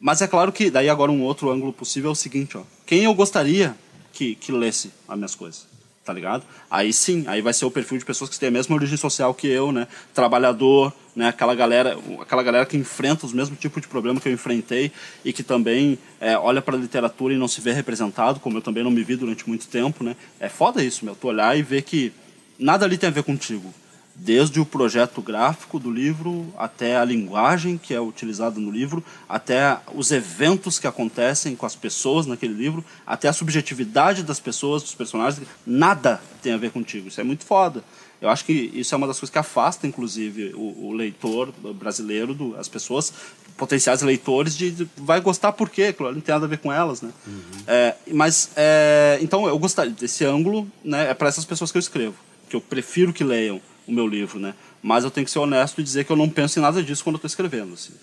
Mas é claro que, daí agora um outro ângulo possível é o seguinte, ó. Quem eu gostaria que, que lesse as minhas coisas, tá ligado? Aí sim, aí vai ser o perfil de pessoas que têm a mesma origem social que eu, né? Trabalhador, né? Aquela galera, aquela galera que enfrenta os mesmos tipos de problema que eu enfrentei e que também é, olha para a literatura e não se vê representado, como eu também não me vi durante muito tempo, né? É foda isso, meu. Tu olhar e ver que nada ali tem a ver contigo. Desde o projeto gráfico do livro, até a linguagem que é utilizada no livro, até os eventos que acontecem com as pessoas naquele livro, até a subjetividade das pessoas, dos personagens, nada tem a ver contigo. Isso é muito foda. Eu acho que isso é uma das coisas que afasta, inclusive, o, o leitor brasileiro, do, as pessoas, potenciais leitores, de, de vai gostar por quê? Claro, não tem nada a ver com elas, né? Uhum. É, mas, é, então, eu gostaria desse ângulo, né, é para essas pessoas que eu escrevo, que eu prefiro que leiam o meu livro, né? Mas eu tenho que ser honesto e dizer que eu não penso em nada disso quando eu estou escrevendo, assim.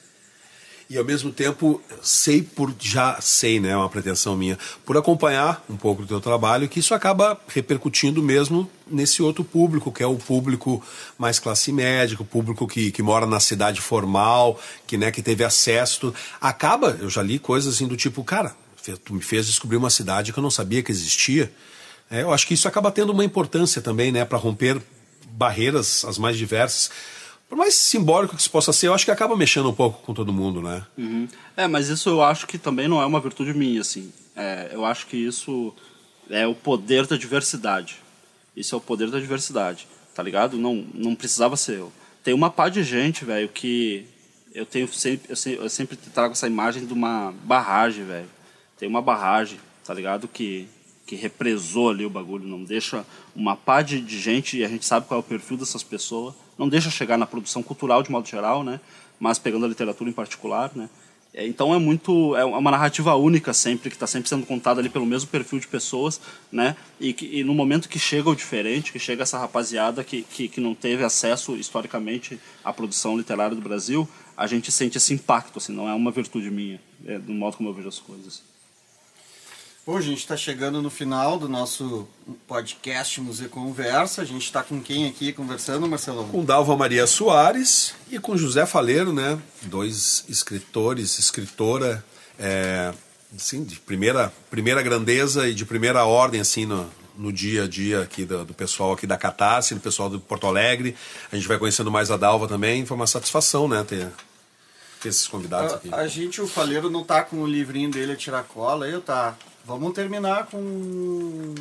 E ao mesmo tempo, sei por, já sei, né, uma pretensão minha, por acompanhar um pouco do teu trabalho, que isso acaba repercutindo mesmo nesse outro público, que é o público mais classe média, o público que, que mora na cidade formal, que, né, que teve acesso, tudo. Acaba, eu já li coisas assim do tipo, cara, tu me fez descobrir uma cidade que eu não sabia que existia. É, eu acho que isso acaba tendo uma importância também, né, para romper barreiras as mais diversas. Por mais simbólico que isso possa ser, eu acho que acaba mexendo um pouco com todo mundo, né? Uhum. É, mas isso eu acho que também não é uma virtude minha, assim. É, eu acho que isso é o poder da diversidade. Isso é o poder da diversidade, tá ligado? Não, não precisava ser eu. Tem uma pá de gente, velho, que... Eu, tenho sempre, eu, sempre, eu sempre trago essa imagem de uma barragem, velho. Tem uma barragem, tá ligado? Que... que represou ali o bagulho, não deixa uma pá de, de gente, e a gente sabe qual é o perfil dessas pessoas, não deixa chegar na produção cultural de modo geral, né? Mas pegando a literatura em particular, né? É, então é muito, é uma narrativa única sempre, que está sempre sendo contada ali pelo mesmo perfil de pessoas, né? E, que, e no momento que chega o diferente, que chega essa rapaziada que, que, que não teve acesso historicamente à produção literária do Brasil, a gente sente esse impacto, assim, não é uma virtude minha, é do modo como eu vejo as coisas. Bom, a gente está chegando no final do nosso podcast Museu Conversa. A gente está com quem aqui conversando, Marcelo? Com Dalva Maria Soares e com José Faleiro, né? Dois escritores, escritora, é, assim, de primeira, primeira grandeza e de primeira ordem, assim, no, no dia a dia aqui do, do pessoal aqui da Catarse, do pessoal do Porto Alegre. A gente vai conhecendo mais a Dalva também. Foi uma satisfação, né? Ter, ter esses convidados aqui. A, a gente, o Faleiro, não tá com o livrinho dele a tirar cola, eu tá... Vamos terminar com,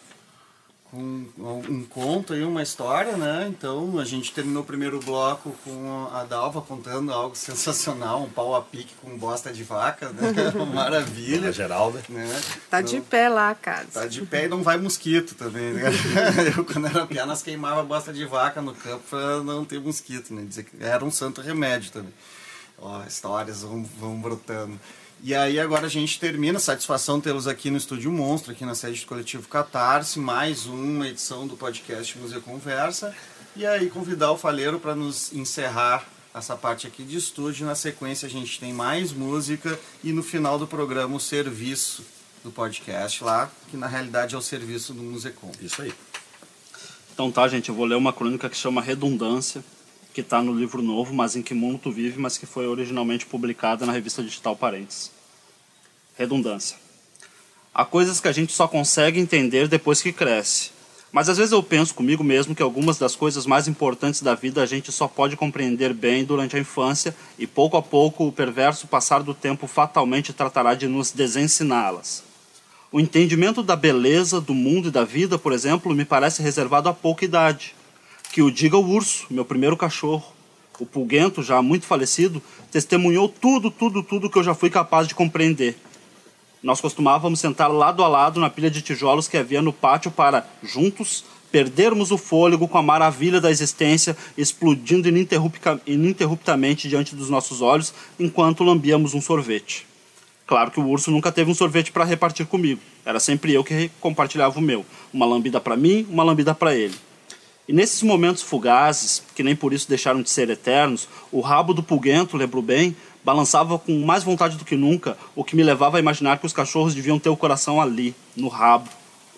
com um conto e uma história, né? Então, a gente terminou o primeiro bloco com a Dalva contando algo sensacional, um pau a pique com bosta de vaca, né? Maravilha. A Geralda. Né? Tá então, de pé lá a casa. Tá de pé e não vai mosquito também, né? Eu, quando era piá, nós queimava bosta de vaca no campo pra não ter mosquito, né? Dizer que era um santo remédio também. Ó, histórias vão, vão brotando. E aí agora a gente termina, satisfação tê-los aqui no Estúdio Monstro, aqui na sede do Coletivo Catarse, mais uma edição do podcast Museu Conversa, e aí convidar o Faleiro para nos encerrar essa parte aqui de estúdio. Na sequência a gente tem mais música e no final do programa o serviço do podcast lá, que na realidade é o serviço do Musecom. Isso aí. Então tá, gente, eu vou ler uma crônica que chama Redundância, que está no livro novo, Mas em que Mundo Tu Vive, mas que foi originalmente publicada na revista digital Parentes. Redundância. Há coisas que a gente só consegue entender depois que cresce. Mas às vezes eu penso comigo mesmo que algumas das coisas mais importantes da vida a gente só pode compreender bem durante a infância e pouco a pouco o perverso passar do tempo fatalmente tratará de nos desensiná-las. O entendimento da beleza, do mundo e da vida, por exemplo, me parece reservado a pouca idade. Que o diga o urso, meu primeiro cachorro. O pulguento, já muito falecido, testemunhou tudo, tudo, tudo que eu já fui capaz de compreender. Nós costumávamos sentar lado a lado na pilha de tijolos que havia no pátio para, juntos, perdermos o fôlego com a maravilha da existência explodindo ininterruptamente diante dos nossos olhos enquanto lambíamos um sorvete. Claro que o urso nunca teve um sorvete para repartir comigo. Era sempre eu que compartilhava o meu. Uma lambida para mim, uma lambida para ele. E nesses momentos fugazes, que nem por isso deixaram de ser eternos, o rabo do pulguento, lembro bem, balançava com mais vontade do que nunca, o que me levava a imaginar que os cachorros deviam ter o coração ali, no rabo.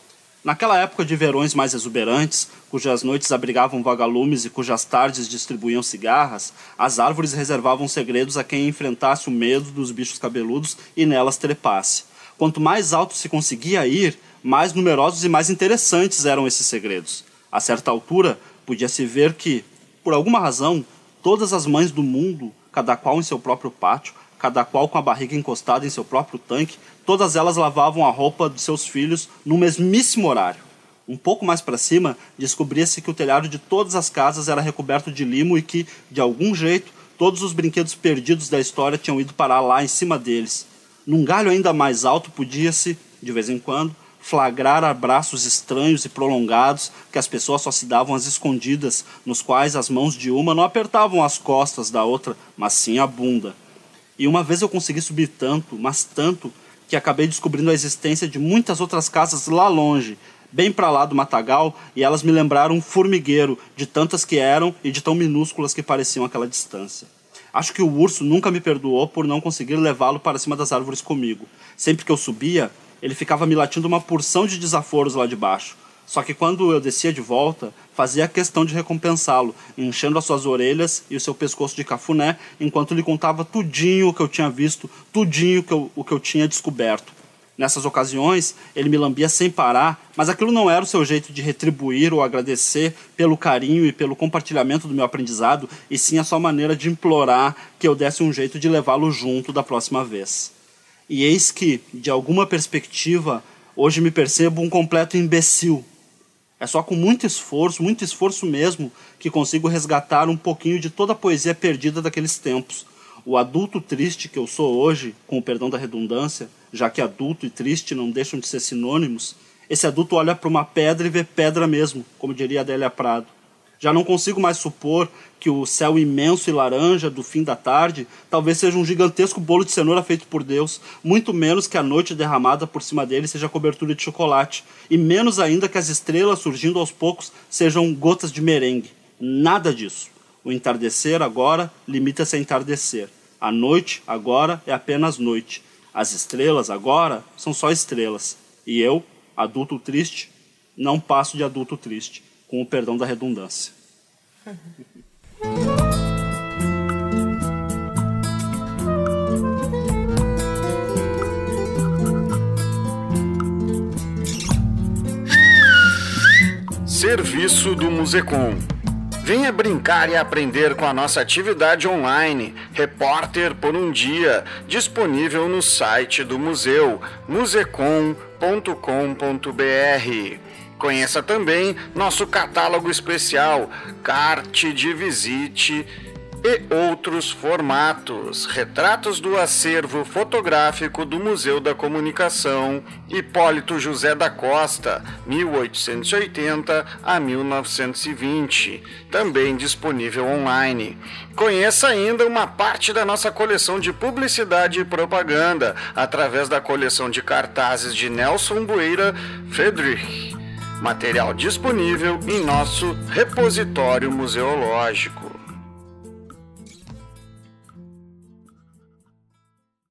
Naquela época de verões mais exuberantes, cujas noites abrigavam vagalumes e cujas tardes distribuíam cigarras, as árvores reservavam segredos a quem enfrentasse o medo dos bichos cabeludos e nelas trepasse. Quanto mais alto se conseguia ir, mais numerosos e mais interessantes eram esses segredos. A certa altura, podia-se ver que, por alguma razão, todas as mães do mundo, cada qual em seu próprio pátio, cada qual com a barriga encostada em seu próprio tanque, todas elas lavavam a roupa de seus filhos no mesmíssimo horário. Um pouco mais para cima, descobria-se que o telhado de todas as casas era recoberto de limo e que, de algum jeito, todos os brinquedos perdidos da história tinham ido parar lá em cima deles. Num galho ainda mais alto, podia-se, de vez em quando, flagrar abraços estranhos e prolongados que as pessoas só se davam às escondidas, nos quais as mãos de uma não apertavam as costas da outra, mas sim a bunda. E uma vez eu consegui subir tanto, mas tanto, que acabei descobrindo a existência de muitas outras casas lá longe, bem para lá do matagal, e elas me lembraram um formigueiro, de tantas que eram e de tão minúsculas que pareciam aquela distância. Acho que o urso nunca me perdoou por não conseguir levá-lo para cima das árvores comigo. Sempre que eu subia, ele ficava me latindo uma porção de desaforos lá de baixo. Só que quando eu descia de volta, fazia questão de recompensá-lo, enchendo as suas orelhas e o seu pescoço de cafuné, enquanto lhe contava tudinho o que eu tinha visto, tudinho que eu, o que eu tinha descoberto. Nessas ocasiões, ele me lambia sem parar, mas aquilo não era o seu jeito de retribuir ou agradecer pelo carinho e pelo compartilhamento do meu aprendizado, e sim a sua maneira de implorar que eu desse um jeito de levá-lo junto da próxima vez. E eis que, de alguma perspectiva, hoje me percebo um completo imbecil. É só com muito esforço, muito esforço mesmo, que consigo resgatar um pouquinho de toda a poesia perdida daqueles tempos. O adulto triste que eu sou hoje, com o perdão da redundância, já que adulto e triste não deixam de ser sinônimos, esse adulto olha para uma pedra e vê pedra mesmo, como diria Adélia Prado. Já não consigo mais supor que o céu imenso e laranja do fim da tarde talvez seja um gigantesco bolo de cenoura feito por Deus, muito menos que a noite derramada por cima dele seja cobertura de chocolate, e menos ainda que as estrelas surgindo aos poucos sejam gotas de merengue. Nada disso. O entardecer agora limita-se a entardecer. A noite agora é apenas noite. As estrelas agora são só estrelas. E eu, adulto triste, não passo de adulto triste, com o perdão da redundância. Serviço do Musecom. Venha brincar e aprender com a nossa atividade online, Repórter por um Dia, disponível no site do museu, musecom ponto com ponto br. Conheça também nosso catálogo especial, Carte de Visite e outros formatos, retratos do acervo fotográfico do Museu da Comunicação, Hipólito José da Costa, mil oitocentos e oitenta a mil novecentos e vinte, também disponível online. Conheça ainda uma parte da nossa coleção de publicidade e propaganda, através da coleção de cartazes de Nelson Bueira Friedrich. Material disponível em nosso repositório museológico.